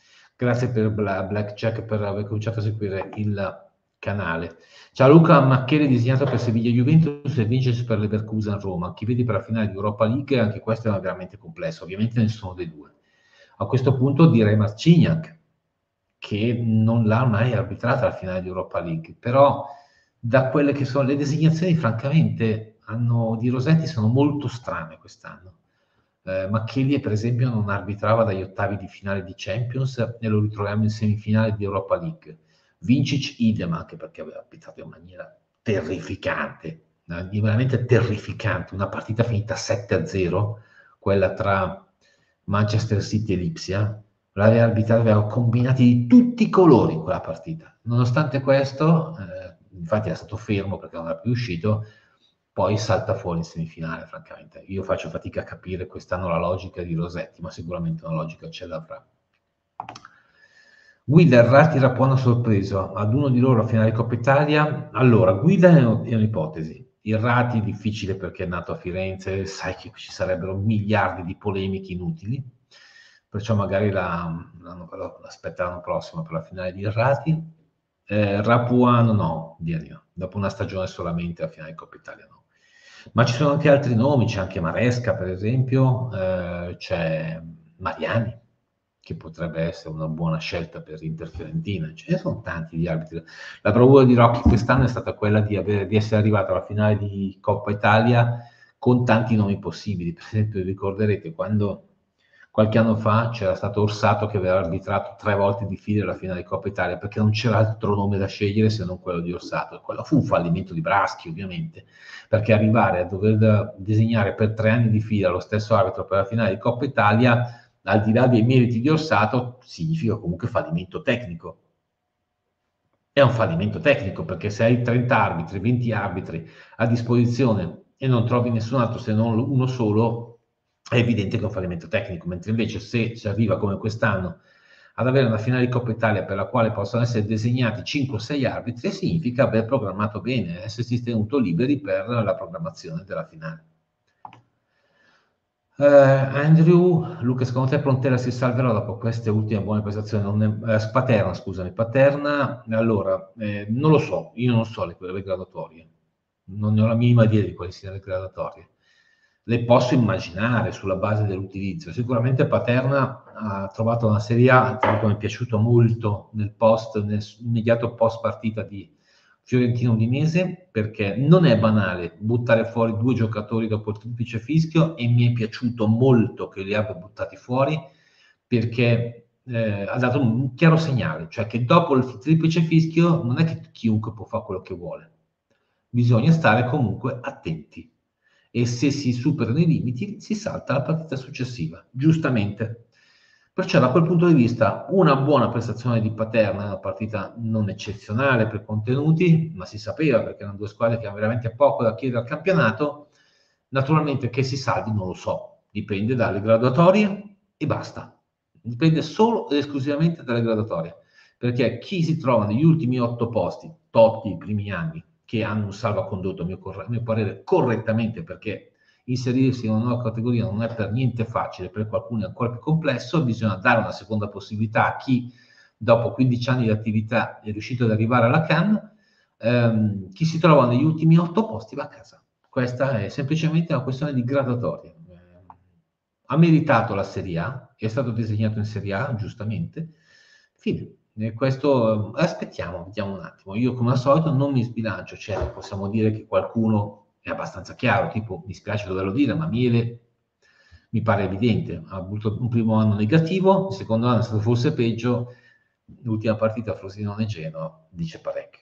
Grazie per Bla Blackjack per aver cominciato a seguire il canale. Ciao Luca, Macchele disegnato per Seviglia Juventus e Vincenzo per Leverkusen Roma. Chi vedi per la finale di Europa League? Anche questo è veramente complesso, ovviamente nessuno dei due. A questo punto direi Marcignac, che non l'ha mai arbitrata la finale di Europa League, però da quelle che sono le designazioni, francamente, hanno, di Rossetti sono molto strane quest'anno. Eh, Macchelie, per esempio, non arbitrava dagli ottavi di finale di Champions e lo ritroviamo in semifinale di Europa League. Vincic idem, anche perché aveva arbitrato in maniera terrificante, eh, veramente terrificante, una partita finita sette a zero, quella tra Manchester City e Lipsia, l'aveva arbitrata, aveva combinati di tutti i colori quella partita. Nonostante questo, eh, infatti era stato fermo perché non era più uscito, poi salta fuori in semifinale, francamente. Io faccio fatica a capire quest'anno la logica di Rossetti, ma sicuramente una logica ce l'avrà. Guida e Ratti Rapona sorpreso, ad uno di loro a finale di Coppa Italia. Allora, Guida è un'ipotesi. Il Ratti è difficile perché è nato a Firenze, sai che ci sarebbero miliardi di polemiche inutili, perciò magari la, la, l'aspetta l'anno prossimo per la finale di Ratti. Eh, Rapuano no, no, dopo una stagione solamente a finale di Coppa Italia no. Ma ci sono anche altri nomi, c'è anche Maresca per esempio, eh, c'è Mariani, che potrebbe essere una buona scelta per Inter Fiorentina. Ce ne sono tanti di arbitri. La bravura di Rocchi quest'anno è stata quella di, avere, di essere arrivato alla finale di Coppa Italia con tanti nomi possibili. Per esempio, ricorderete quando qualche anno fa c'era stato Orsato che aveva arbitrato tre volte di fila la finale di Coppa Italia perché non c'era altro nome da scegliere se non quello di Orsato. Quello fu un fallimento di Braschi, ovviamente, perché arrivare a dover disegnare per tre anni di fila lo stesso arbitro per la finale di Coppa Italia, al di là dei meriti di Orsato, significa comunque fallimento tecnico. È un fallimento tecnico perché se hai trenta arbitri, venti arbitri a disposizione e non trovi nessun altro se non uno solo, è evidente che è un fallimento tecnico, mentre invece se si arriva come quest'anno ad avere una finale di Coppa Italia per la quale possono essere disegnati cinque o sei arbitri, significa aver programmato bene, essersi tenuto liberi per la programmazione della finale. Uh, Andrew, Luca, secondo te Prontera si salverà dopo queste ultime buone prestazioni? Non è, eh, Paterna, scusami, Paterna, allora, eh, non lo so, io non so le, le graduatorie, non ne ho la minima idea di quali siano le graduatorie. Le posso immaginare sulla base dell'utilizzo. Sicuramente Paterna ha trovato una Serie A, tra l'altro mi è piaciuto molto nel post, nel immediato post partita di Fiorentina Udinese, perché non è banale buttare fuori due giocatori dopo il triplice fischio e mi è piaciuto molto che li abbia buttati fuori perché eh, ha dato un chiaro segnale, cioè che dopo il triplice fischio non è che chiunque può fare quello che vuole, bisogna stare comunque attenti e se si superano i limiti si salta alla partita successiva, giustamente. Perciò da quel punto di vista una buona prestazione di Paterna, una partita non eccezionale per contenuti, ma si sapeva perché erano due squadre che hanno veramente poco da chiedere al campionato. Naturalmente che si salvi non lo so, dipende dalle graduatorie e basta. Dipende solo ed esclusivamente dalle graduatorie, perché chi si trova negli ultimi otto posti, top dei primi anni, che hanno un salvacondotto, a mio, a mio parere, correttamente, perché inserirsi in una nuova categoria non è per niente facile, per qualcuno è ancora più complesso, bisogna dare una seconda possibilità a chi dopo quindici anni di attività è riuscito ad arrivare alla CAN, ehm, chi si trova negli ultimi otto posti va a casa. Questa è semplicemente una questione di graduatoria. Eh, ha meritato la Serie A, è stato disegnato in Serie A, giustamente, fine. E questo aspettiamo, vediamo un attimo. Io come al solito non mi sbilancio, certo possiamo dire che qualcuno è abbastanza chiaro, tipo mi spiace doverlo dire, ma Miele mi pare evidente, ha avuto un primo anno negativo, il secondo anno è stato forse peggio, l'ultima partita Frosinone Genoa dice parecchio.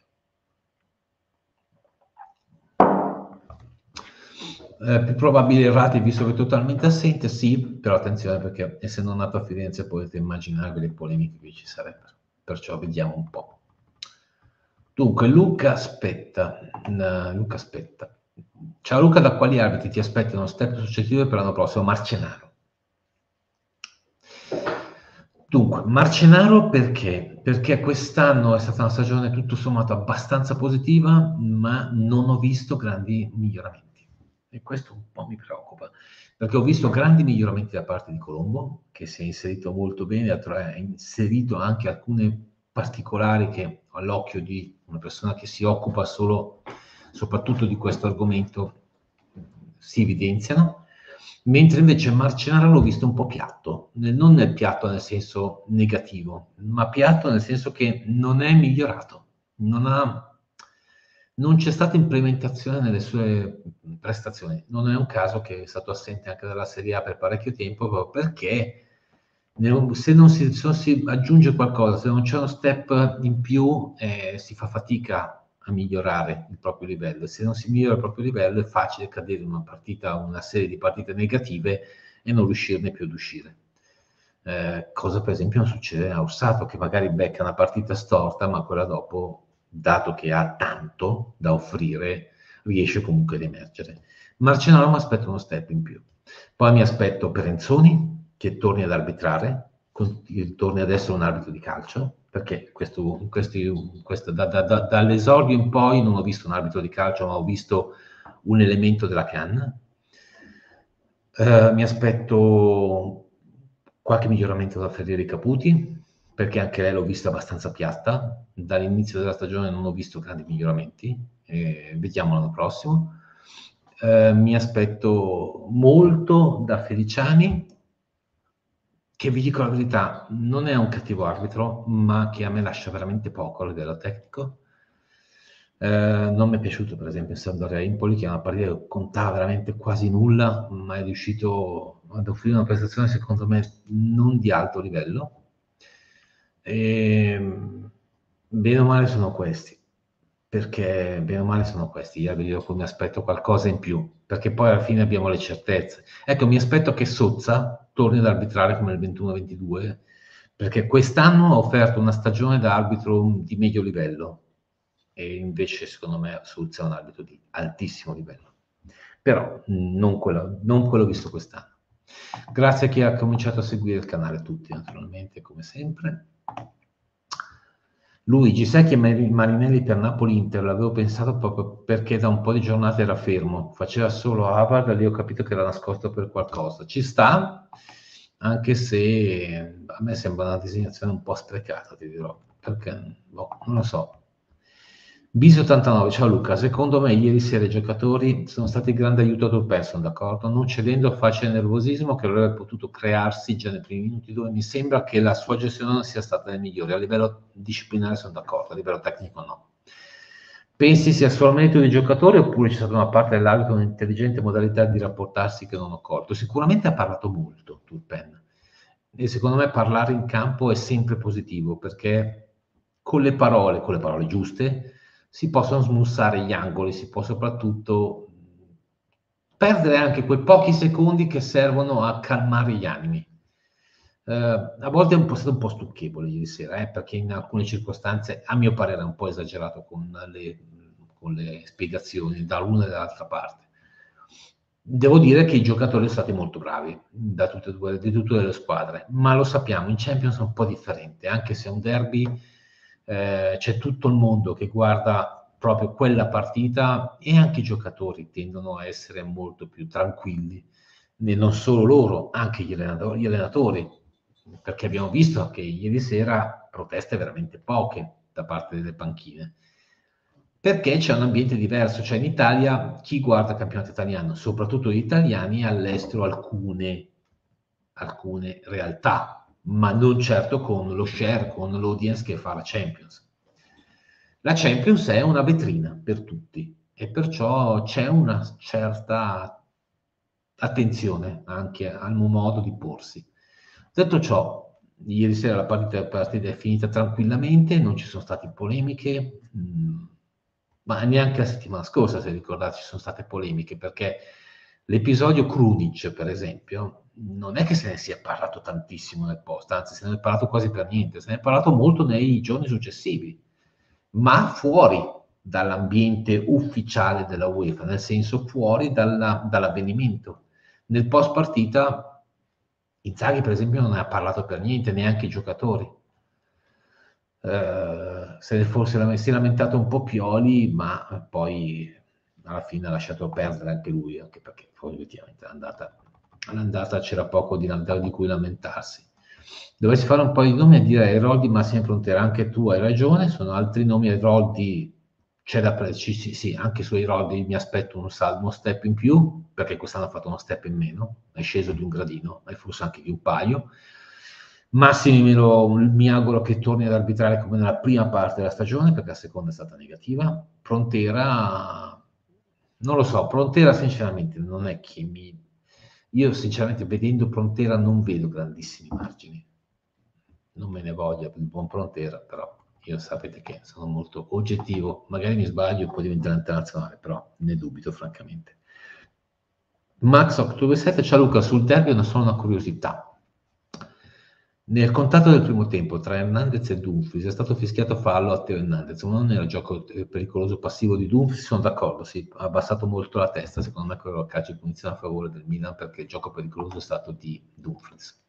Eh, più probabile Rati visto che è totalmente assente, sì, però attenzione perché essendo nato a Firenze potete immaginare le polemiche che ci sarebbero, perciò vediamo un po'. Dunque, Luca aspetta, no, Luca aspetta. Ciao Luca, da quali arbitri ti aspetti uno step successivo per l'anno prossimo? Marcenaro. Dunque, Marcenaro perché? Perché quest'anno è stata una stagione tutto sommato abbastanza positiva, ma non ho visto grandi miglioramenti. e questo un po' mi preoccupa, perché ho visto grandi miglioramenti da parte di Colombo, che si è inserito molto bene, ha inserito anche alcune particolari che all'occhio di una persona che si occupa solo, soprattutto di questo argomento, si evidenziano, mentre invece Marcenaro l'ho visto un po' piatto, non nel piatto nel senso negativo, ma piatto nel senso che non è migliorato, non ha... Non c'è stata implementazione nelle sue prestazioni. Non è un caso che è stato assente anche dalla Serie A per parecchio tempo, proprio perché se non si, se non si aggiunge qualcosa, se non c'è uno step in più, eh, si fa fatica a migliorare il proprio livello. E se non si migliora il proprio livello è facile cadere in una partita, una serie di partite negative e non riuscirne più ad uscire. Eh, cosa per esempio non succede a Ossato, che magari becca una partita storta, ma quella dopo, dato che ha tanto da offrire, riesce comunque ad emergere. Marcenaro mi aspetto uno step in più. Poi mi aspetto Perenzoni, che torni ad arbitrare, torni ad essere un arbitro di calcio, perché questo, questi, questo, da, da, da, dall'esordio in poi non ho visto un arbitro di calcio, ma ho visto un elemento della canna. Uh, mi aspetto qualche miglioramento da Federica Puti, perché anche lei l'ho vista abbastanza piatta. Dall'inizio della stagione non ho visto grandi miglioramenti, eh, vediamo l'anno prossimo. Uh, mi aspetto molto da Feliciani, che vi dico la verità, non è un cattivo arbitro, ma che a me lascia veramente poco a livello tecnico. Eh, non mi è piaciuto per esempio in Sampdoria Empoli, che è una partita che contava veramente quasi nulla, ma è riuscito ad offrire una prestazione secondo me non di alto livello. E, bene o male sono questi, perché bene o male sono questi. Io, io mi aspetto qualcosa in più, perché poi alla fine abbiamo le certezze. Ecco, mi aspetto che Sozza torni ad arbitrare come nel ventuno ventidue, perché quest'anno ha offerto una stagione da arbitro di medio livello, e invece secondo me Sozza è un arbitro di altissimo livello, però non quello, non quello visto quest'anno. Grazie a chi ha cominciato a seguire il canale, tutti naturalmente come sempre. Luigi, sai che Marinelli per Napoli-Inter l'avevo pensato proprio perché da un po' di giornate era fermo, faceva solo Harvard e lì ho capito che era nascosto per qualcosa. Ci sta, anche se a me sembra una designazione un po' sprecata, ti dirò, perché boh, non lo so. Bisi ottantanove, ciao Luca, secondo me ieri sera i giocatori sono stati di grande aiuto a Turpin, sono d'accordo, non cedendo al facile nervosismo che avrebbe potuto crearsi già nei primi minuti, dove mi sembra che la sua gestione non sia stata la migliore. A livello disciplinare sono d'accordo, a livello tecnico no. Pensi sia solo merito dei giocatori oppure c'è stata una parte dell'arbitro un'intelligente modalità di rapportarsi che non ho colto? Sicuramente ha parlato molto Turpin e secondo me parlare in campo è sempre positivo, perché con le parole, con le parole giuste, si possono smussare gli angoli, si può soprattutto perdere anche quei pochi secondi che servono a calmare gli animi. Uh, a volte è un po' stato un po' stucchevole ieri sera, eh, perché in alcune circostanze, a mio parere, è un po' esagerato con le, con le spiegazioni da l'una e dall'altra parte. Devo dire che i giocatori sono stati molto bravi da tutte e due, di tutte le squadre, ma lo sappiamo, in Champions è un po' differente, anche se è un derby, eh, c'è tutto il mondo che guarda proprio quella partita e anche i giocatori tendono a essere molto più tranquilli, e non solo loro, anche gli allenatori, gli allenatori, perché abbiamo visto che ieri sera proteste veramente poche da parte delle panchine, perché c'è un ambiente diverso, cioè in Italia chi guarda il campionato italiano, soprattutto gli italiani, all'estero alcune, alcune realtà, ma non certo con lo share, con l'audience che fa la Champions. La Champions è una vetrina per tutti e perciò c'è una certa attenzione anche al modo di porsi. Detto ciò, ieri sera la partita, la partita è finita tranquillamente, non ci sono state polemiche, mh, ma neanche la settimana scorsa, se ricordate, ci sono state polemiche, perché l'episodio Krunic, per esempio, non è che se ne sia parlato tantissimo nel post, anzi se ne è parlato quasi per niente, se ne è parlato molto nei giorni successivi, ma fuori dall'ambiente ufficiale della UEFA, nel senso fuori dalla, dall'avvenimento. Nel post partita Inzaghi per esempio non ne ha parlato per niente, neanche i giocatori. Uh, se ne forse si è lamentato un po' Pioli, ma poi alla fine ha lasciato perdere anche lui, anche perché poi effettivamente all'andata, all'andata c'era poco di, di cui lamentarsi. Dovessi fare un po' di nomi, direi Eroldi, Massimo Frontera, anche tu hai ragione, sono altri nomi. Eroldi, c'è da sì, sì, sì, anche su Eroldi mi aspetto uno, uno step in più, perché quest'anno ha fatto uno step in meno, è sceso di un gradino, e forse anche di un paio. Massimo mi auguro che torni ad arbitrare come nella prima parte della stagione, perché la seconda è stata negativa. Frontera, non lo so, Frontera sinceramente non è che mi... Io sinceramente vedendo Frontera non vedo grandissimi margini. Non me ne voglia per il buon Frontera, però io sapete che sono molto oggettivo, magari mi sbaglio e poi diventare internazionale, però ne dubito francamente. Max ottobre sette, ciao Luca, sul derby non solo una curiosità. Nel contatto del primo tempo tra Hernandez e Dumfries è stato fischiato fallo a Teo Hernandez, ma non era il gioco pericoloso passivo di Dumfries, sono d'accordo, sì, ha abbassato molto la testa, secondo me quello era calcio di punizione a favore del Milan perché il gioco pericoloso è stato di Dumfries.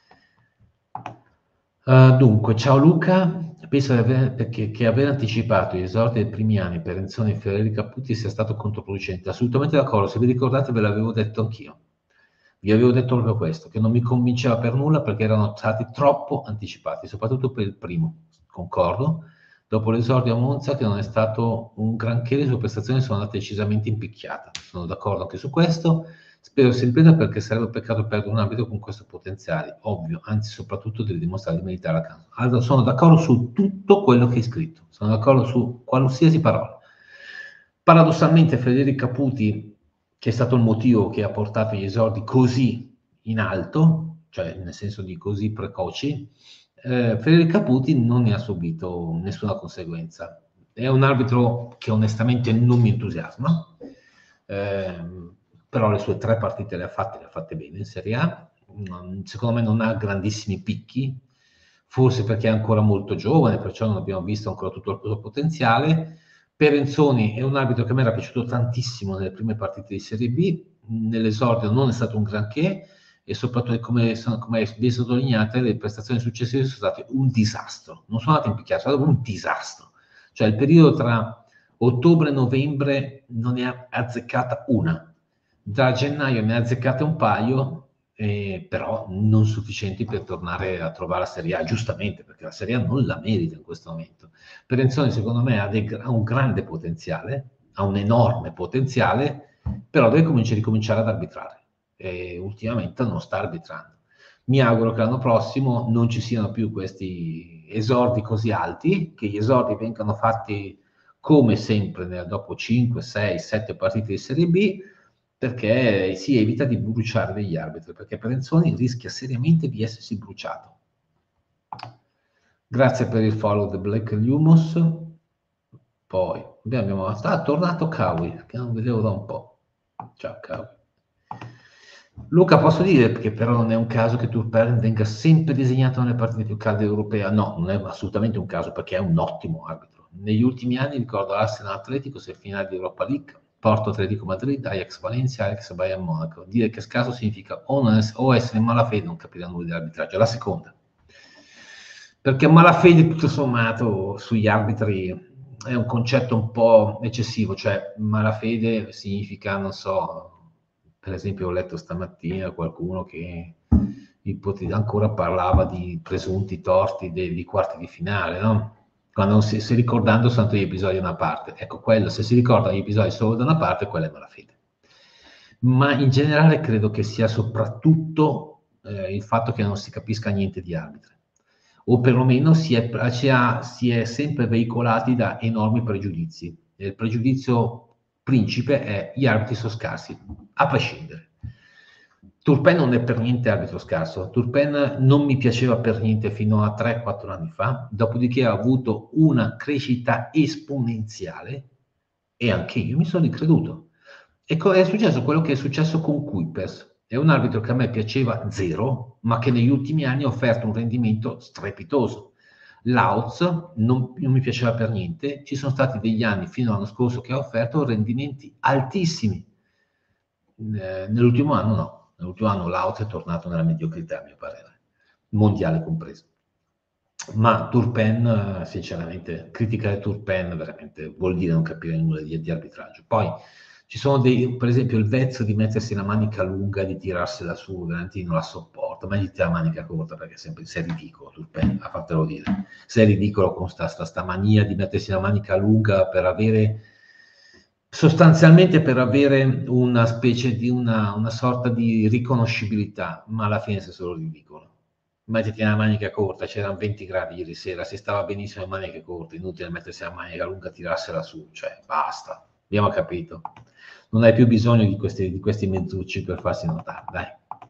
Uh, dunque, ciao Luca, penso di aver, che, che aver anticipato gli esordi dei primi anni per Enzoni e Federico Caputi sia stato controproducente, assolutamente d'accordo, se vi ricordate ve l'avevo detto anch'io. Vi avevo detto proprio questo, che non mi convinceva per nulla perché erano stati troppo anticipati, soprattutto per il primo, concordo. Dopo l'esordio a Monza, che non è stato un granché, le sue prestazioni sono andate decisamente in picchiata. Sono d'accordo anche su questo. Spero si ripeta perché sarebbe un peccato perdere un arbitro con questo potenziale, ovvio, anzi soprattutto deve dimostrare di meritare la causa. Allora, sono d'accordo su tutto quello che hai scritto, sono d'accordo su qualsiasi parola. Paradossalmente Federico Caputi, che è stato il motivo che ha portato gli esordi così in alto, cioè nel senso di così precoci, eh, Federico Caputi non ne ha subito nessuna conseguenza. È un arbitro che onestamente non mi entusiasma, eh, però le sue tre partite le ha fatte, le ha fatte bene in Serie A. Secondo me non ha grandissimi picchi, forse perché è ancora molto giovane, perciò non abbiamo visto ancora tutto il suo potenziale. Perenzoni è un arbitro che a me era piaciuto tantissimo nelle prime partite di Serie B, nell'esordio non è stato un granché e soprattutto, come, come ben sottolineate, le prestazioni successive sono state un disastro, non sono andate in picchiata, sono state un disastro. Cioè il periodo tra ottobre e novembre non ne ha azzeccata una, da gennaio ne ha azzeccate un paio, eh, però non sufficienti per tornare a trovare la Serie A, giustamente, perché la Serie A non la merita in questo momento. Perenzoni secondo me ha, dei, ha un grande potenziale, ha un enorme potenziale, però deve cominciare, ricominciare ad arbitrare, e ultimamente non sta arbitrando. Mi auguro che l'anno prossimo non ci siano più questi esordi così alti, che gli esordi vengano fatti come sempre dopo cinque, sei, sette partite di Serie B, perché si evita di bruciare degli arbitri, perché Perenzoni rischia seriamente di essersi bruciato. Grazie per il follow The Black Lumos. Poi abbiamo ah, tornato Kawi, che non vedevo da un po'. Ciao Kawi. Luca, posso dire che però non è un caso che Turpin venga sempre disegnato nelle partite più calde europee? No, non è assolutamente un caso, perché è un ottimo arbitro. Negli ultimi anni ricordo Arsenal Atletico, se finale di Europa League, Porto Atletico Madrid, Ajax Valencia, Ajax Bayern Monaco. Dire che è scarso significa o, non essere, o essere in malafede, non capire nulla dell'arbitraggio. La seconda, perché malafede tutto sommato sugli arbitri è un concetto un po' eccessivo, cioè malafede significa, non so, per esempio ho letto stamattina qualcuno che ancora parlava di presunti torti dei quarti di finale, no? Quando si, si ricordando soltanto gli episodi da una parte. Ecco, quello, se si ricordano gli episodi solo da una parte, quella è malafede. Ma in generale credo che sia soprattutto eh, il fatto che non si capisca niente di arbitri, o perlomeno si è, si, è, si è sempre veicolati da enormi pregiudizi. Il pregiudizio principe è gli arbitri sono scarsi, a prescindere. Turpin non è per niente arbitro scarso. Turpin non mi piaceva per niente fino a tre quattro anni fa, dopodiché ha avuto una crescita esponenziale e anche io mi sono ricreduto. E è successo quello che è successo con Kuipers. È un arbitro che a me piaceva zero, ma che negli ultimi anni ha offerto un rendimento strepitoso. Lautz non, non mi piaceva per niente, ci sono stati degli anni fino all'anno scorso che ha offerto rendimenti altissimi. Eh, nell'ultimo anno no, nell'ultimo anno Lautz è tornato nella mediocrità a mio parere, mondiale compreso. Ma Turpin, sinceramente, criticare Turpin veramente vuol dire non capire nulla di, di arbitraggio. Poi Ci sono dei, per esempio, il vezzo di mettersi la manica lunga, di tirarsela su, veramente non la sopporto, ma gli tira la manica corta perché sempre sei ridicolo, tu a fartelo dire. Sei ridicolo con sta, sta, sta mania di mettersi la manica lunga per avere, sostanzialmente per avere una specie di una, una sorta di riconoscibilità, ma alla fine sei solo ridicolo. Mettiti la manica corta, c'erano venti gradi ieri sera, si stava benissimo in maniche corte, inutile mettersi la manica lunga, tirarsela su, cioè basta, abbiamo capito. Non hai più bisogno di questi, di questi mezzucci per farsi notare, dai.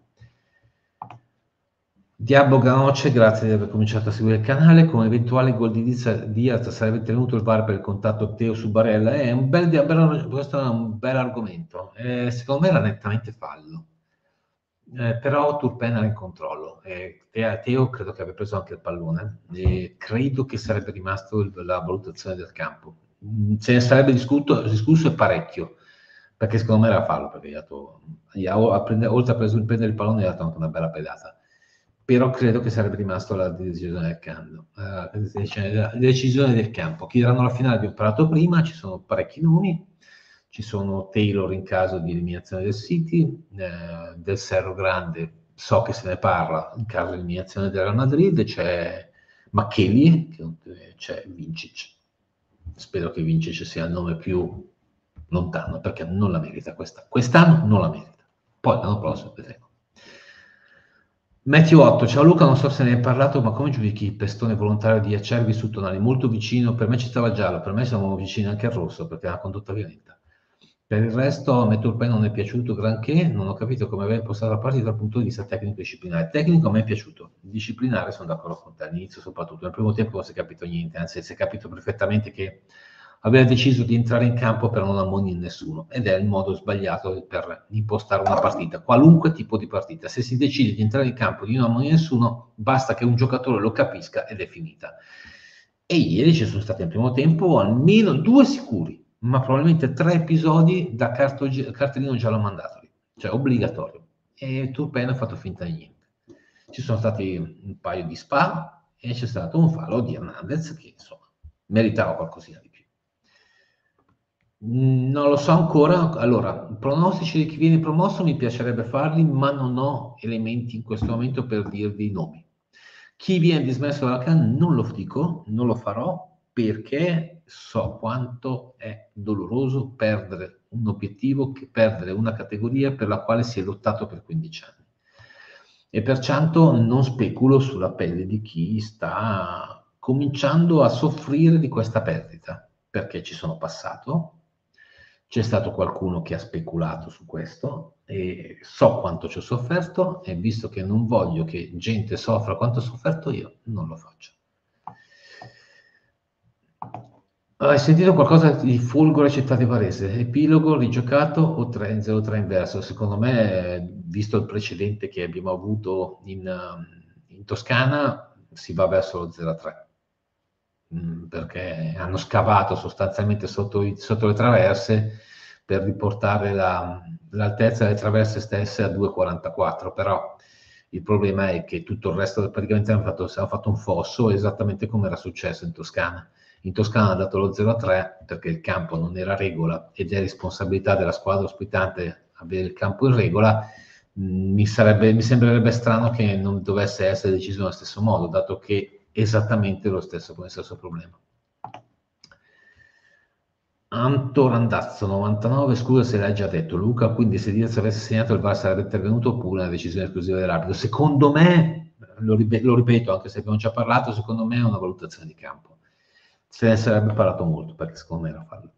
Diablo Ganoce, grazie di aver cominciato a seguire il canale. Con eventuale gol di Diaz sarebbe tenuto il V A R per il contatto Teo su Barella? È un bel, bel, questo è un bel argomento. Eh, secondo me era nettamente fallo. Eh, però Turpen era in controllo. Eh, Teo credo che abbia preso anche il pallone. E credo che sarebbe rimasto il, la valutazione del campo. Se ne sarebbe discusso, discusso parecchio, perché secondo me era fallo, perché gli ha dato, gli ha, a prendere, oltre a preso, prendere il pallone gli ha dato anche una bella pedata. Però credo che sarebbe rimasto la decisione del campo. Uh, la decisione del campo. Chi daranno la finale abbiamo parlato prima, ci sono parecchi nomi, ci sono Taylor in caso di eliminazione del City, eh, del Cerro Grande so che se ne parla in caso di eliminazione del Real Madrid, c'è McKelly, c'è Vincic. Spero che Vincic sia il nome più lontano, perché non la merita questa. Quest'anno non la merita. Poi l'anno prossimo vedremo. Matthew otto, ciao Luca, non so se ne hai parlato, ma come giudichi il pestone volontario di Acerbi su Tonali? Molto vicino, per me ci stava giallo, per me siamo vicini anche al rosso, perché è una condotta violenta. Per il resto a me Turpin non è piaciuto granché, non ho capito come aveva impostato la partita dal punto di vista tecnico-disciplinare. Tecnico a me è piaciuto, disciplinare sono d'accordo con te, all'inizio soprattutto, nel primo tempo non si è capito niente, anzi si è capito perfettamente che aveva deciso di entrare in campo per non ammonire nessuno, ed è il modo sbagliato per impostare una partita, qualunque tipo di partita. Se si decide di entrare in campo e di non ammonire nessuno, basta che un giocatore lo capisca ed è finita. E ieri ci sono stati nel primo tempo almeno due sicuri, ma probabilmente tre episodi da cartellino giallo mandatoli, cioè obbligatorio. E Turpin ha fatto finta di niente. Ci sono stati un paio di spa e c'è stato un fallo di Hernandez che insomma meritava qualcosina di più. Non lo so ancora. Allora, pronostici di chi viene promosso mi piacerebbe farli, ma non ho elementi in questo momento per dirvi i nomi. Chi viene dismesso dalla Can non lo dico, non lo farò, perché so quanto è doloroso perdere un obiettivo, che perdere una categoria per la quale si è lottato per quindici anni. E pertanto non speculo sulla pelle di chi sta cominciando a soffrire di questa perdita, perché ci sono passato. C'è stato qualcuno che ha speculato su questo e so quanto ci ho sofferto, e visto che non voglio che gente soffra quanto ho sofferto io, non lo faccio. Hai sentito qualcosa di Folgore Città di Varese? Epilogo, rigiocato o tre zero tre inverso? Secondo me, visto il precedente che abbiamo avuto in, in Toscana, si va verso lo zero a tre. Perché hanno scavato sostanzialmente sotto, sotto le traverse per riportare la, l'altezza delle traverse stesse a due virgola quarantaquattro, però il problema è che tutto il resto praticamente hanno fatto, hanno fatto un fosso, esattamente come era successo in Toscana. In Toscana ha dato lo zero a tre perché il campo non era regola ed è responsabilità della squadra ospitante avere il campo in regola. Mi, sarebbe, mi sembrerebbe strano che non dovesse essere deciso nello stesso modo, dato che è esattamente lo stesso come stesso problema. Anto Randazzo novantanove, scusa se l'hai già detto Luca, quindi se Diaz avesse segnato il V A R sarebbe intervenuto oppure una decisione esclusiva dell'arbitro? Secondo me, lo, rip- lo ripeto anche se abbiamo già parlato, secondo me è una valutazione di campo. Se ne sarebbe parlato molto perché secondo me era fallo.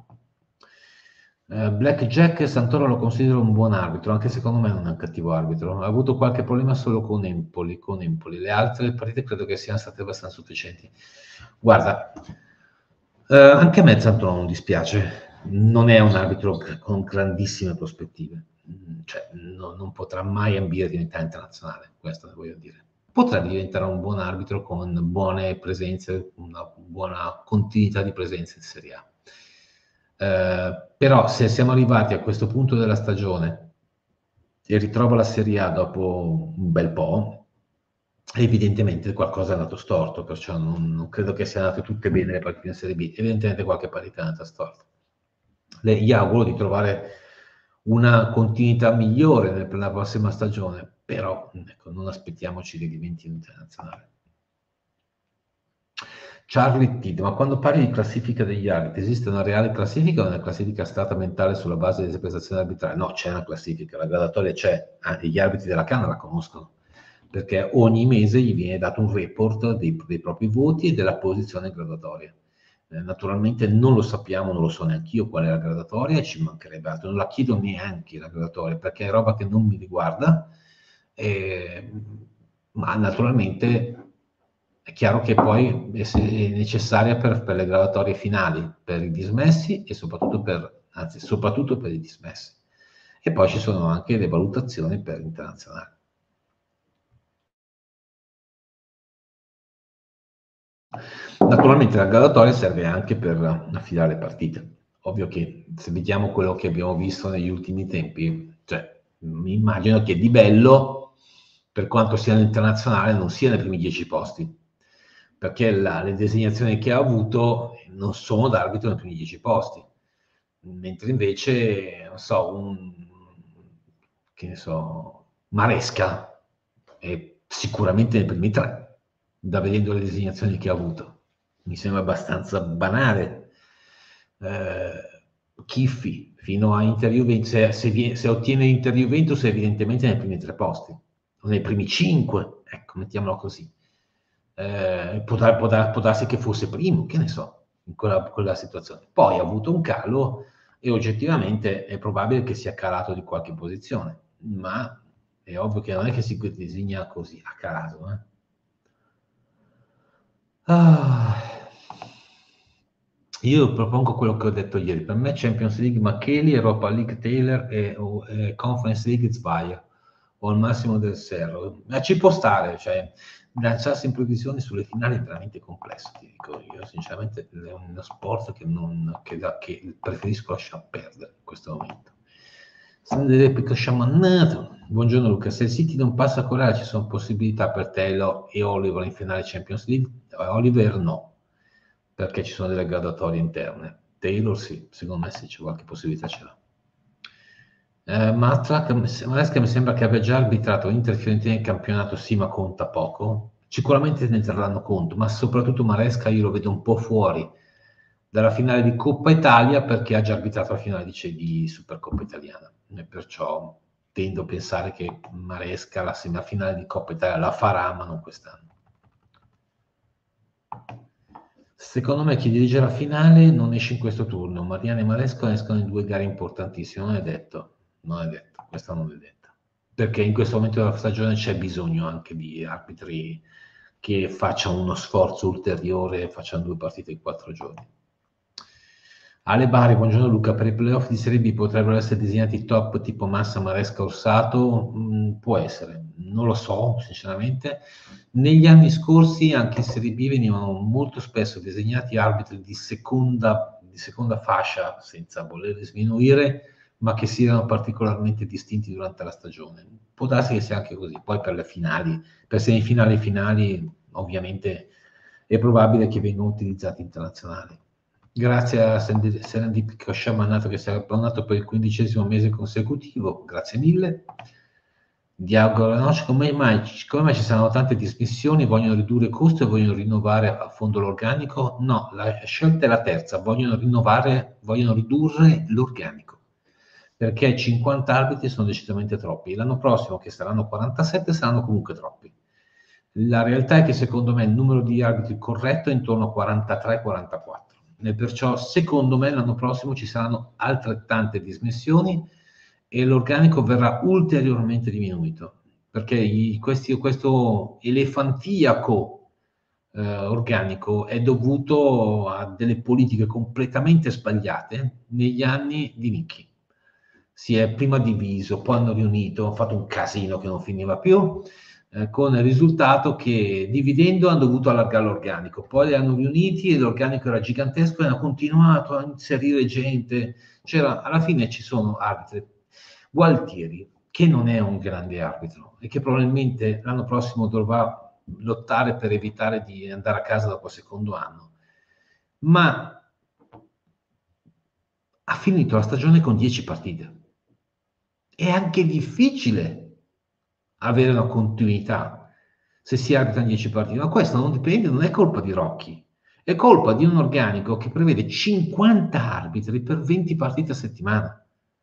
Uh, Black Jack Santoro lo considero un buon arbitro, anche secondo me non è un cattivo arbitro. Ha avuto qualche problema solo con Empoli, con Empoli. Le altre partite credo che siano state abbastanza sufficienti. Guarda, uh, anche a me Santoro non dispiace. Non è un arbitro con grandissime prospettive. Cioè, no, non potrà mai ambire a diventare internazionale, questo voglio dire. Potrà diventare un buon arbitro con buone presenze, una buona continuità di presenza in Serie A. Uh, però se siamo arrivati a questo punto della stagione e ritrova la Serie A dopo un bel po', evidentemente qualcosa è andato storto, perciò non, non credo che siano andate tutte bene le partite in Serie B, evidentemente qualche partita è andata storta. le, gli auguro di trovare una continuità migliore nel, per la prossima stagione, però ecco, non aspettiaci che diventi internazionale. Charlie Tidd, ma quando parli di classifica degli arbitri, esiste una reale classifica o una classifica stata mentale sulla base delle prestazioni arbitrali? No, c'è una classifica, la graduatoria c'è, anche gli arbitri della Camera la conoscono, perché ogni mese gli viene dato un report dei, dei propri voti e della posizione graduatoria. Eh, naturalmente non lo sappiamo, non lo so neanche io qual è la graduatoria, e ci mancherebbe altro, non la chiedo neanche la graduatoria, perché è roba che non mi riguarda, eh, ma naturalmente è chiaro che poi è necessaria per, per le graduatorie finali, per i dismessi e soprattutto per, anzi, soprattutto per i dismessi. E poi ci sono anche le valutazioni per internazionali. Naturalmente la graduatoria serve anche per affidare le partite. Ovvio che se vediamo quello che abbiamo visto negli ultimi tempi, cioè, mi immagino che Di Bello, per quanto sia internazionale, non sia nei primi dieci posti, perché la, le designazioni che ha avuto non sono d'arbitro nei primi dieci posti, mentre invece, non so, un, che ne so, Maresca è sicuramente nei primi tre, da vedendo le designazioni che ha avuto. Mi sembra abbastanza banale. Eh, Chiffi, fino a Inter Juventus, se, se, viene, se ottiene Inter Juventus evidentemente nei primi tre posti, o nei primi cinque, ecco, mettiamolo così. Eh, può, dar, può, dar, può darsi che fosse primo, che ne so, in quella, quella situazione. Poi ha avuto un calo e oggettivamente è probabile che sia calato di qualche posizione, ma è ovvio che non è che si disegna così a caso. Eh. Ah, io propongo quello che ho detto ieri. Per me Champions League Macheli, Europa League Taylor e, o, e Conference League Zvaya, o al massimo del Serro. Ma ci può stare, cioè lanciarsi in previsioni sulle finali è veramente complesso, ti dico io. Sinceramente è uno sport che, non, che, da, che preferisco lasciare perdere in questo momento. Epico sciamannato. Buongiorno Luca, se il City non passa a Corea ci sono possibilità per Taylor e Oliver in finale Champions League? Oliver no, perché ci sono delle graduatorie interne. Taylor sì, secondo me sì, c'è qualche possibilità ce l'ha. Eh, Matrac, Maresca mi sembra che abbia già arbitrato Inter Fiorentina in campionato, sì, ma conta poco. Sicuramente ne terranno conto, ma soprattutto Maresca io lo vedo un po' fuori dalla finale di Coppa Italia perché ha già arbitrato la finale di, di Supercoppa Italiana. E perciò tendo a pensare che Maresca la semifinale di Coppa Italia la farà, ma non quest'anno. Secondo me chi dirige la finale non esce in questo turno. Mariano e Maresco escono in due gare importantissime, non è detto, non è detto, questa non è detta. Perché in questo momento della stagione c'è bisogno anche di arbitri che facciano uno sforzo ulteriore e facciano due partite in quattro giorni. Ale Bari, buongiorno Luca, per i playoff di Serie B potrebbero essere disegnati top tipo Massa, Maresca, Orsato? Mm, può essere, non lo so sinceramente. Negli anni scorsi anche in Serie B venivano molto spesso disegnati arbitri di seconda, di seconda fascia, senza voler sminuire, ma che siano particolarmente distinti durante la stagione. Può darsi che sia anche così. Poi per le finali, per semifinali e finali, ovviamente è probabile che vengano utilizzati internazionali. Grazie a Serendipity Sciamanato che si è abbonato per il quindicesimo mese consecutivo, grazie mille. Diago Ranoce, come mai, come mai ci saranno tante dismissioni? Vogliono ridurre il costo e vogliono rinnovare a fondo l'organico? No, la scelta è la terza, vogliono rinnovare, vogliono ridurre l'organico, perché cinquanta arbitri sono decisamente troppi. L'anno prossimo, che saranno quarantasette, saranno comunque troppi. La realtà è che secondo me il numero di arbitri corretto è intorno a quarantatré quarantaquattro. E perciò secondo me l'anno prossimo ci saranno altrettante dismissioni e l'organico verrà ulteriormente diminuito, perché i, questi, questo elefantiaco eh, organico è dovuto a delle politiche completamente sbagliate negli anni di Nicchi. Si è prima diviso, poi hanno riunito, hanno fatto un casino che non finiva più, eh, con il risultato che dividendo hanno dovuto allargare l'organico, poi li hanno riuniti e l'organico era gigantesco e hanno continuato a inserire gente. C'era, alla fine ci sono arbitri. Gualtieri, che non è un grande arbitro e che probabilmente l'anno prossimo dovrà lottare per evitare di andare a casa dopo il secondo anno, ma ha finito la stagione con dieci partite. È anche difficile avere una continuità se si arbitrano dieci partite, ma questo non dipende, non è colpa di Rocchi, è colpa di un organico che prevede cinquanta arbitri per venti partite a settimana.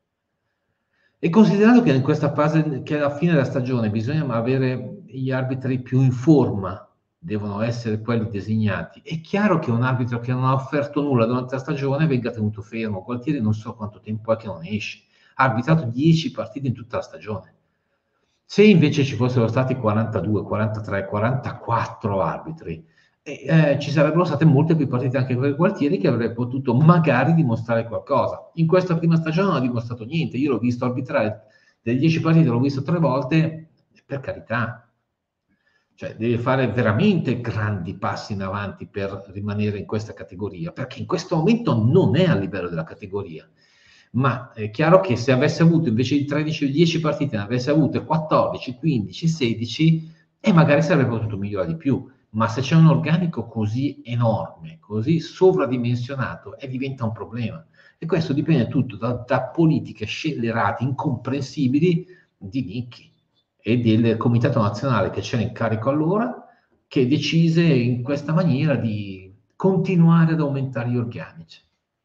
E considerando che in questa fase, che alla fine della stagione bisogna avere gli arbitri più in forma, devono essere quelli designati, è chiaro che un arbitro che non ha offerto nulla durante la stagione venga tenuto fermo. Gualtieri non so quanto tempo è che non esce, ha arbitrato dieci partite in tutta la stagione. Se invece ci fossero stati quarantadue, quarantatré, quarantaquattro arbitri, eh, eh, ci sarebbero state molte più partite anche per Gualtieri, che avrebbe potuto magari dimostrare qualcosa. In questa prima stagione non ha dimostrato niente. Io l'ho visto arbitrare delle dieci partite, l'ho visto tre volte, per carità. Cioè, deve fare veramente grandi passi in avanti per rimanere in questa categoria, perché in questo momento non è a livello della categoria. Ma è chiaro che se avesse avuto invece di tredici dieci partite, ne avesse avute quattordici, quindici, sedici, e magari sarebbe potuto migliorare di più. Ma se c'è un organico così enorme, così sovradimensionato, e diventa un problema. E questo dipende tutto da, da politiche scellerate, incomprensibili di Nicchi e del Comitato Nazionale che c'era in carico allora, che decise in questa maniera di continuare ad aumentare gli organici.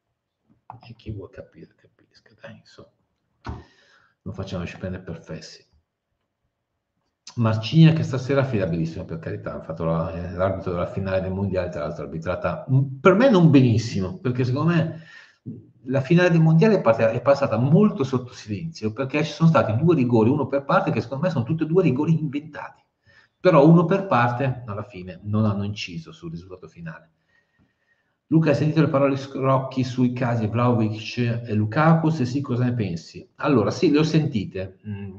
E chi vuol capire, capisca, dai, insomma. Non facciamoci prendere per fessi. Marcigna che stasera è affidabilissimo, per carità, ha fatto la, l'arbitro della finale del mondiale, tra l'altro arbitrata per me non benissimo, perché secondo me la finale del mondiale è, part- è passata molto sotto silenzio, perché ci sono stati due rigori, uno per parte, che secondo me sono tutti e due rigori inventati, però uno per parte alla fine non hanno inciso sul risultato finale. Luca, hai sentito le parole Rocchi sui casi Vlahovic e Lukaku? Se sì, cosa ne pensi? Allora, sì, le ho sentite. Mm,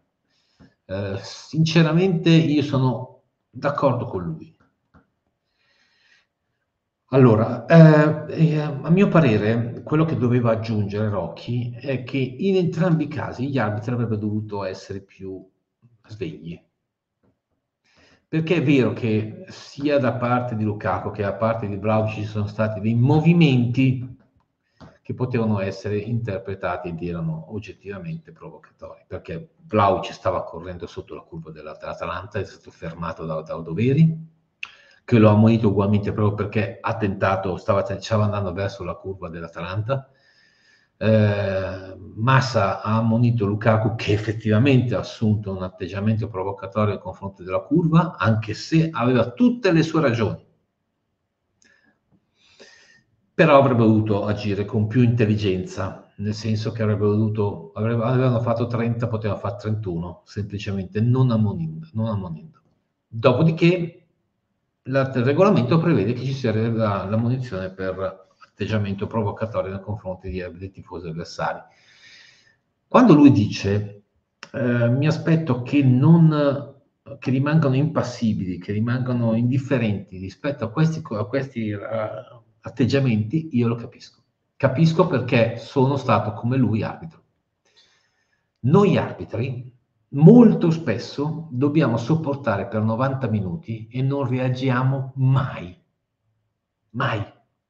eh, sinceramente io sono d'accordo con lui. Allora, eh, eh, a mio parere, quello che doveva aggiungere Rocchi è che in entrambi i casi gli arbitri avrebbero dovuto essere più svegli. Perché è vero che sia da parte di Lukaku che da parte di Vlahovic ci sono stati dei movimenti che potevano essere interpretati ed erano oggettivamente provocatori, perché Vlahovic stava correndo sotto la curva dell'Atalanta, è stato fermato da, da Odoveri, che lo ha ammonito ugualmente proprio perché ha tentato, stava, stava andando verso la curva dell'Atalanta. Eh, Massa ha ammonito Lukaku, che effettivamente ha assunto un atteggiamento provocatorio nei confronti della curva, anche se aveva tutte le sue ragioni. Però avrebbe dovuto agire con più intelligenza, nel senso che avrebbe dovuto, avrebbe, avevano fatto trenta, potevano fare trentuno, semplicemente non ammonendo. Non ammonendo. Dopodiché la, il regolamento prevede che ci sia la, la munizione per atteggiamento provocatorio nei confronti di, dei tifosi avversari. Quando lui dice eh, mi aspetto che non che rimangano impassibili, che rimangano indifferenti rispetto a questi, a questi uh, atteggiamenti, io lo capisco. Capisco perché sono stato come lui arbitro. Noi arbitri molto spesso dobbiamo sopportare per novanta minuti e non reagiamo mai. Mai.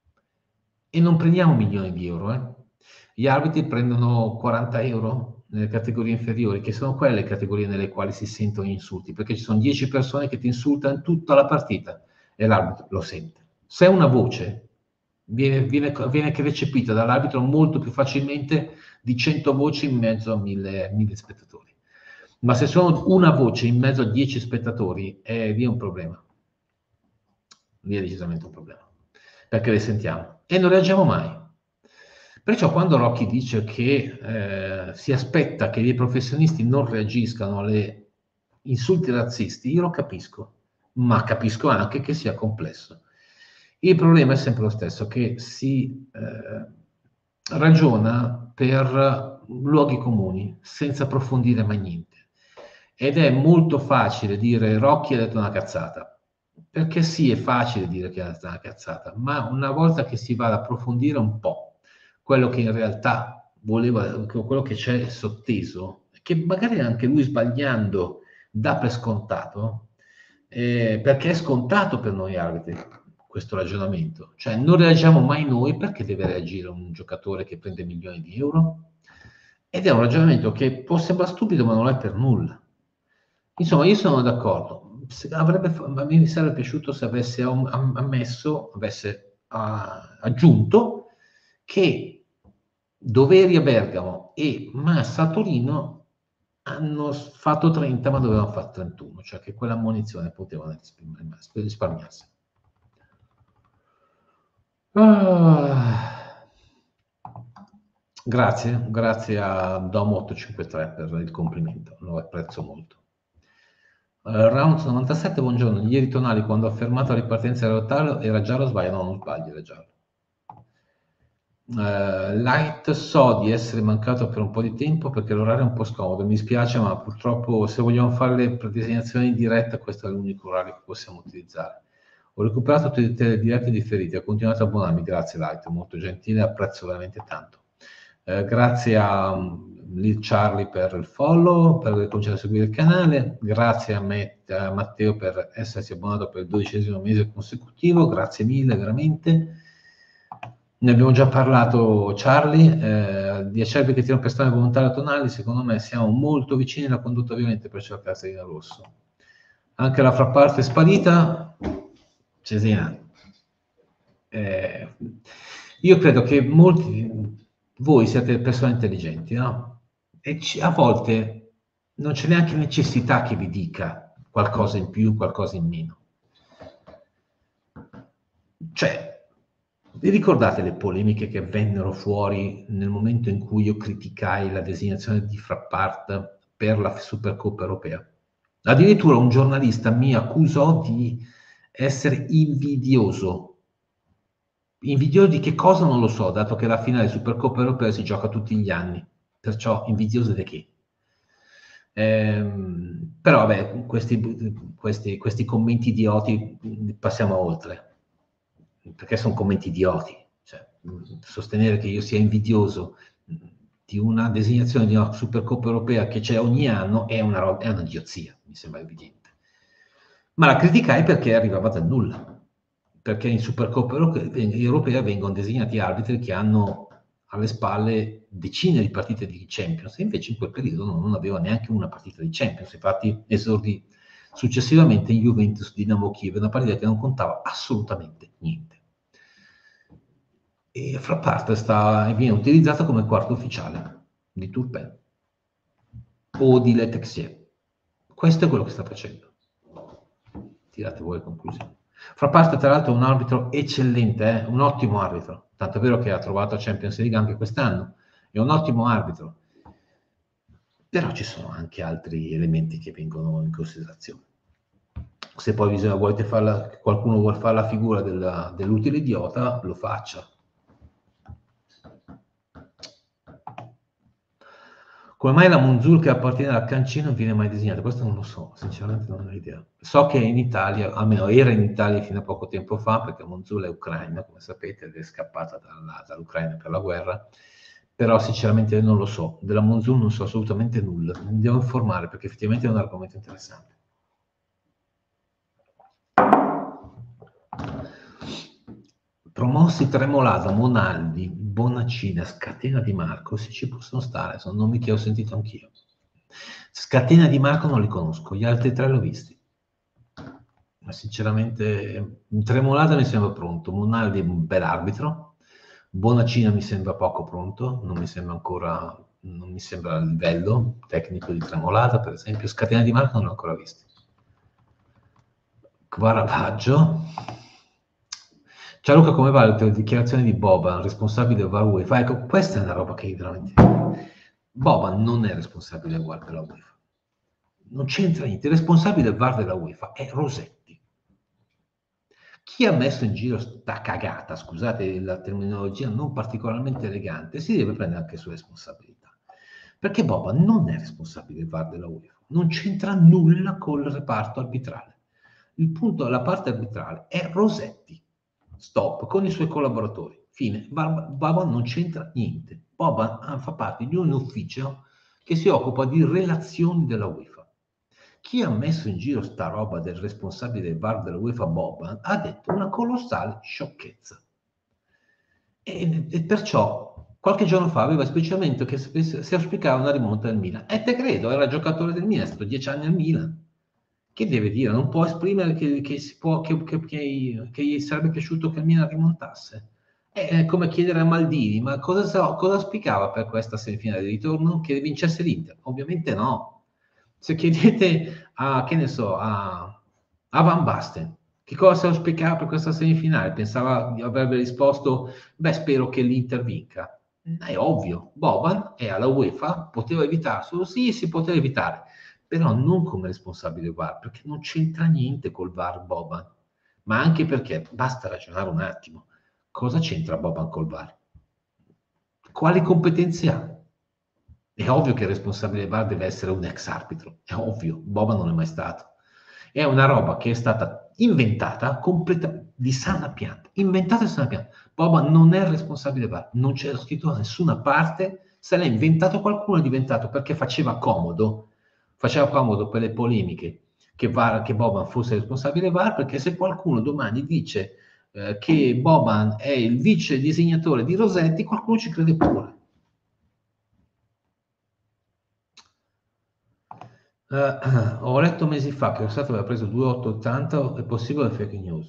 E non prendiamo milioni di euro. Eh. Gli arbitri prendono quaranta euro nelle categorie inferiori, che sono quelle categorie nelle quali si sentono gli insulti, perché ci sono dieci persone che ti insultano tutta la partita e l'arbitro lo sente. Se una voce viene, viene, viene recepita dall'arbitro molto più facilmente di cento voci in mezzo a mille, mille spettatori. Ma se sono una voce in mezzo a dieci spettatori, è lì un problema. Lì è decisamente un problema, perché le sentiamo e non reagiamo mai. Perciò quando Rocchi dice che eh, si aspetta che i professionisti non reagiscano alle insulti razzisti, io lo capisco, ma capisco anche che sia complesso. Il problema è sempre lo stesso, che si eh, ragiona per luoghi comuni, senza approfondire mai niente. Ed è molto facile dire Rocchi ha detto una cazzata, perché sì, è facile dire che ha detto una cazzata, ma una volta che si va ad approfondire un po' quello che in realtà voleva, quello che c'è sotteso, che magari anche lui sbagliando dà per scontato, eh, perché è scontato per noi arbitri. questo ragionamento. Cioè, non reagiamo mai noi, perché deve reagire un giocatore che prende milioni di euro? Ed è un ragionamento che può sembrare stupido, ma non è per nulla. Insomma, io sono d'accordo. Se avrebbe, a me mi sarebbe piaciuto se avesse ammesso, avesse uh, aggiunto che Doveri a Bergamo e Massa a Torino hanno fatto trenta, ma dovevano fare trentuno, cioè che quella ammonizione potevano risparmiarsi. Ah. Grazie, grazie a Dom ottocentocinquantatré per il complimento, lo apprezzo molto. Uh, round novantasette, buongiorno. Ieri Tonali, quando ha fermato la ripartenza dell'ottavo, era giallo o sbaglio? No, non sbaglio, era giallo. Uh, Light so di essere mancato per un po' di tempo perché l'orario è un po' scomodo, mi spiace, ma purtroppo se vogliamo fare le predisegnazioni in diretta questo è l'unico orario che possiamo utilizzare. Ho recuperato tutte le dirette differite, ho continuato a abbonarmi, grazie Light, molto gentile, apprezzo veramente tanto. Uh, grazie a um, Lil Charlie per il follow, per aver cominciato a seguire il canale, grazie a, Matt, a Matteo per essersi abbonato per il dodicesimo mese consecutivo, grazie mille veramente. Ne abbiamo già parlato, Charlie, eh, di Acerbi che tira un pestone volontario a Tonali, secondo me siamo molto vicini alla condotta ovviamente per cercare Cesena Rosso. Anche la frapparte sparita, Cesena. Eh, io credo che molti di voi siete persone intelligenti, no? E ci, a volte non c'è neanche necessità che vi dica qualcosa in più, qualcosa in meno. Cioè, vi ricordate le polemiche che vennero fuori nel momento in cui io criticai la designazione di Frappart per la Supercoppa europea? Addirittura un giornalista mi accusò di essere invidioso. Invidioso di che cosa non lo so, dato che la finale Supercoppa europea si gioca tutti gli anni. Perciò invidioso di che? Ehm, però vabbè, questi, questi, questi commenti idioti passiamo oltre. Perché sono commenti idioti, cioè, sostenere che io sia invidioso di una designazione di una Supercoppa europea che c'è ogni anno è una, roba, è una idiozia, mi sembra evidente. Ma la criticai perché arrivava dal nulla, perché in Supercoppa europea vengono designati arbitri che hanno alle spalle decine di partite di Champions, e invece in quel periodo non aveva neanche una partita di Champions, infatti esordì successivamente in Juventus Dinamo Kiev, una partita che non contava assolutamente niente. E Frappart sta, viene utilizzato come quarto ufficiale di Turpin o di Le Texier. Questo è quello che sta facendo. Tirate voi le conclusioni. Frappart tra l'altro è un arbitro eccellente, eh? Un ottimo arbitro, tanto è vero che ha trovato Champions League anche quest'anno, è un ottimo arbitro. Però ci sono anche altri elementi che vengono in considerazione. Se poi bisogna, volete farla, qualcuno vuole fare la figura della, dell'utile idiota, lo faccia. Come mai la Monzul che appartiene al Cancino non viene mai disegnata? Questo non lo so, sinceramente non ho idea. So che in Italia, almeno era in Italia fino a poco tempo fa, perché Monzul è ucraina, come sapete, ed è scappata dalla, dall'Ucraina per la guerra, però sinceramente non lo so. Della Monzul non so assolutamente nulla, mi devo informare perché effettivamente è un argomento interessante. Promossi Tremolada, Monaldi, Bonacina, Scatena Di Marco, se ci possono stare, sono nomi che ho sentito anch'io. Scatena Di Marco non li conosco, gli altri tre l'ho visti. Ma sinceramente Tremolada mi sembra pronto, Monaldi è un bel arbitro, Bonacina mi sembra poco pronto, non mi sembra ancora, non mi sembra a livello tecnico di Tremolada, per esempio. Scatena Di Marco non l'ho ancora visto. Caravaggio. Ciao Luca, come valuti la dichiarazione di Boban, responsabile del V A R UEFA? Ecco, questa è una roba che veramente... Boban non è responsabile del V A R della UEFA. Non c'entra niente. Il responsabile del V A R della UEFA è Rosetti. Chi ha messo in giro sta cagata, scusate la terminologia non particolarmente elegante, si deve prendere anche sue responsabilità. Perché Boban non è responsabile del V A R della UEFA. Non c'entra nulla col reparto arbitrale. Il punto della parte arbitrale è Rosetti. Stop, con i suoi collaboratori. Fine. Boban non c'entra niente. Boban fa parte di un ufficio che si occupa di relazioni della UEFA. chi ha messo in giro sta roba del responsabile del V A R della UEFA Boban ha detto una colossale sciocchezza. E, e perciò qualche giorno fa aveva specialmente che si auspicava una rimonta del Milan. E te credo, era giocatore del Milan, è stato dieci anni al Milan. Che deve dire? Non può esprimere che, che, si può, che, che, che, che gli sarebbe piaciuto che il Milan rimontasse. È come chiedere a Maldini, ma cosa, cosa auspicava per questa semifinale di ritorno? Che vincesse l'Inter? Ovviamente no. Se chiedete a, che ne so, a, a Van Basten, che cosa auspicava per questa semifinale? Pensava di avrebbe risposto, beh, spero che l'Inter vinca. È ovvio, Boban è alla UEFA, poteva evitarselo? Sì, si poteva evitare, però non come responsabile V A R, perché non c'entra niente col V A R Boban, ma anche perché, basta ragionare un attimo, cosa c'entra Boban col V A R? Quali competenze ha? È ovvio che il responsabile V A R deve essere un ex arbitro, è ovvio, Boban non è mai stato. È una roba che è stata inventata completa, di sana pianta, inventata di sana pianta. Boban non è il responsabile V A R, non c'è scritto da nessuna parte, se l'ha inventato qualcuno è diventato perché faceva comodo, faceva comodo per le polemiche che, V A R, che Boban fosse il responsabile V A R, perché se qualcuno domani dice eh, che Boban è il vice disegnatore di Rossetti, qualcuno ci crede pure. Uh, ho letto mesi fa che lo Stato aveva preso due virgola ottocentottanta, è possibile fake news?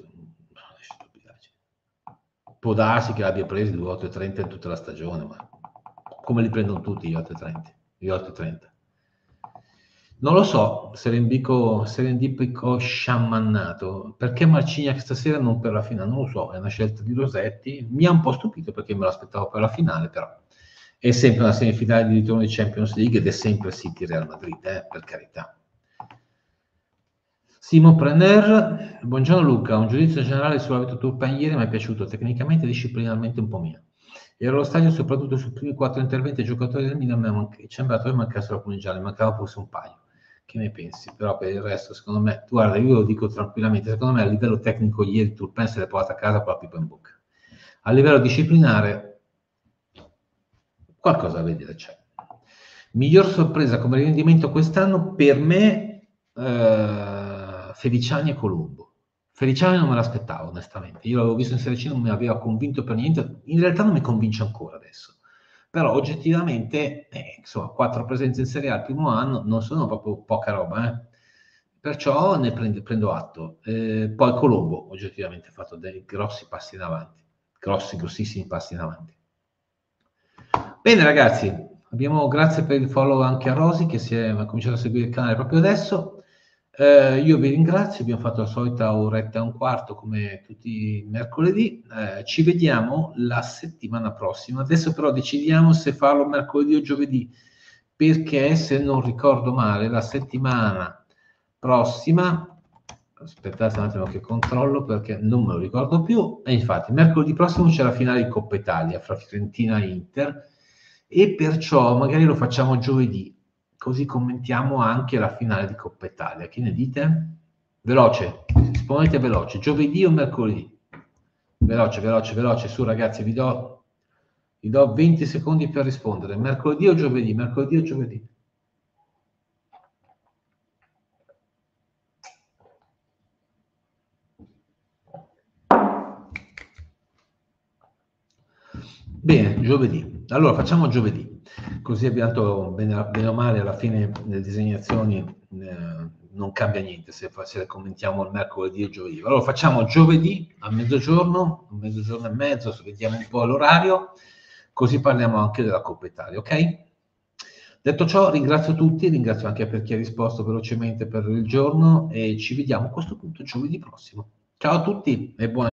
Può darsi che abbia preso due virgola ottocentotrenta in tutta la stagione, ma come li prendono tutti gli ottocentotrenta? Non lo so, Serendico, Serendipico sciamannato, perché Marcignac stasera non per la finale? Non lo so, è una scelta di Rossetti, mi ha un po' stupito perché me l'aspettavo per la finale, però è sempre una semifinale di ritorno di Champions League ed è sempre City Real Madrid, eh, per carità. Simo Prenner, buongiorno Luca, un giudizio generale sull'Avito Turpin ieri mi è piaciuto, tecnicamente e disciplinarmente un po' meno. Ero allo stadio soprattutto sui primi quattro interventi ai giocatori del Milan, mi è sembrato che mancassero alcuni gialli, mancava forse un paio. Che ne pensi? Però per il resto, secondo me, guarda, io lo dico tranquillamente, secondo me a livello tecnico ieri Turpin se l'è portato a casa con la pipa in bocca. A livello disciplinare, qualcosa da vedere c'è. Miglior sorpresa come rendimento quest'anno per me, eh, Feliciani e Colombo. Feliciani non me l'aspettavo, onestamente. Io l'avevo visto in Serie C, non mi aveva convinto per niente. In realtà non mi convince ancora adesso. Però oggettivamente, eh, insomma, quattro presenze in Serie A al primo anno non sono proprio poca roba, eh. Perciò ne prendo, prendo atto. Eh, poi Colombo oggettivamente ha fatto dei grossi passi in avanti, grossi, grossissimi passi in avanti. Bene ragazzi, abbiamo, grazie per il follow anche a Rosy che si è ha cominciato a seguire il canale proprio adesso. Eh, io vi ringrazio, abbiamo fatto la solita oretta e un quarto come tutti i mercoledì. Eh, ci vediamo la settimana prossima. Adesso però decidiamo se farlo mercoledì o giovedì, perché se non ricordo male la settimana prossima, aspettate un attimo che controllo perché non me lo ricordo più, e infatti mercoledì prossimo c'è la finale di Coppa Italia fra Fiorentina e Inter e perciò magari lo facciamo giovedì, così commentiamo anche la finale di Coppa Italia. Che ne dite? Veloce, rispondete veloce, giovedì o mercoledì? Veloce, veloce, veloce, su ragazzi, vi do, vi do venti secondi per rispondere. Mercoledì o giovedì? Mercoledì o giovedì? Bene, giovedì. Allora facciamo giovedì, così abbiamo dato bene, bene o male alla fine le disegnazioni, eh, non cambia niente se, se le commentiamo il mercoledì o giovedì. Allora facciamo giovedì a mezzogiorno, un mezzogiorno e mezzo, vediamo un po' l'orario, così parliamo anche della Coppa Italia, ok? Detto ciò, ringrazio tutti, ringrazio anche per chi ha risposto velocemente per il giorno e ci vediamo a questo punto giovedì prossimo. Ciao a tutti e buona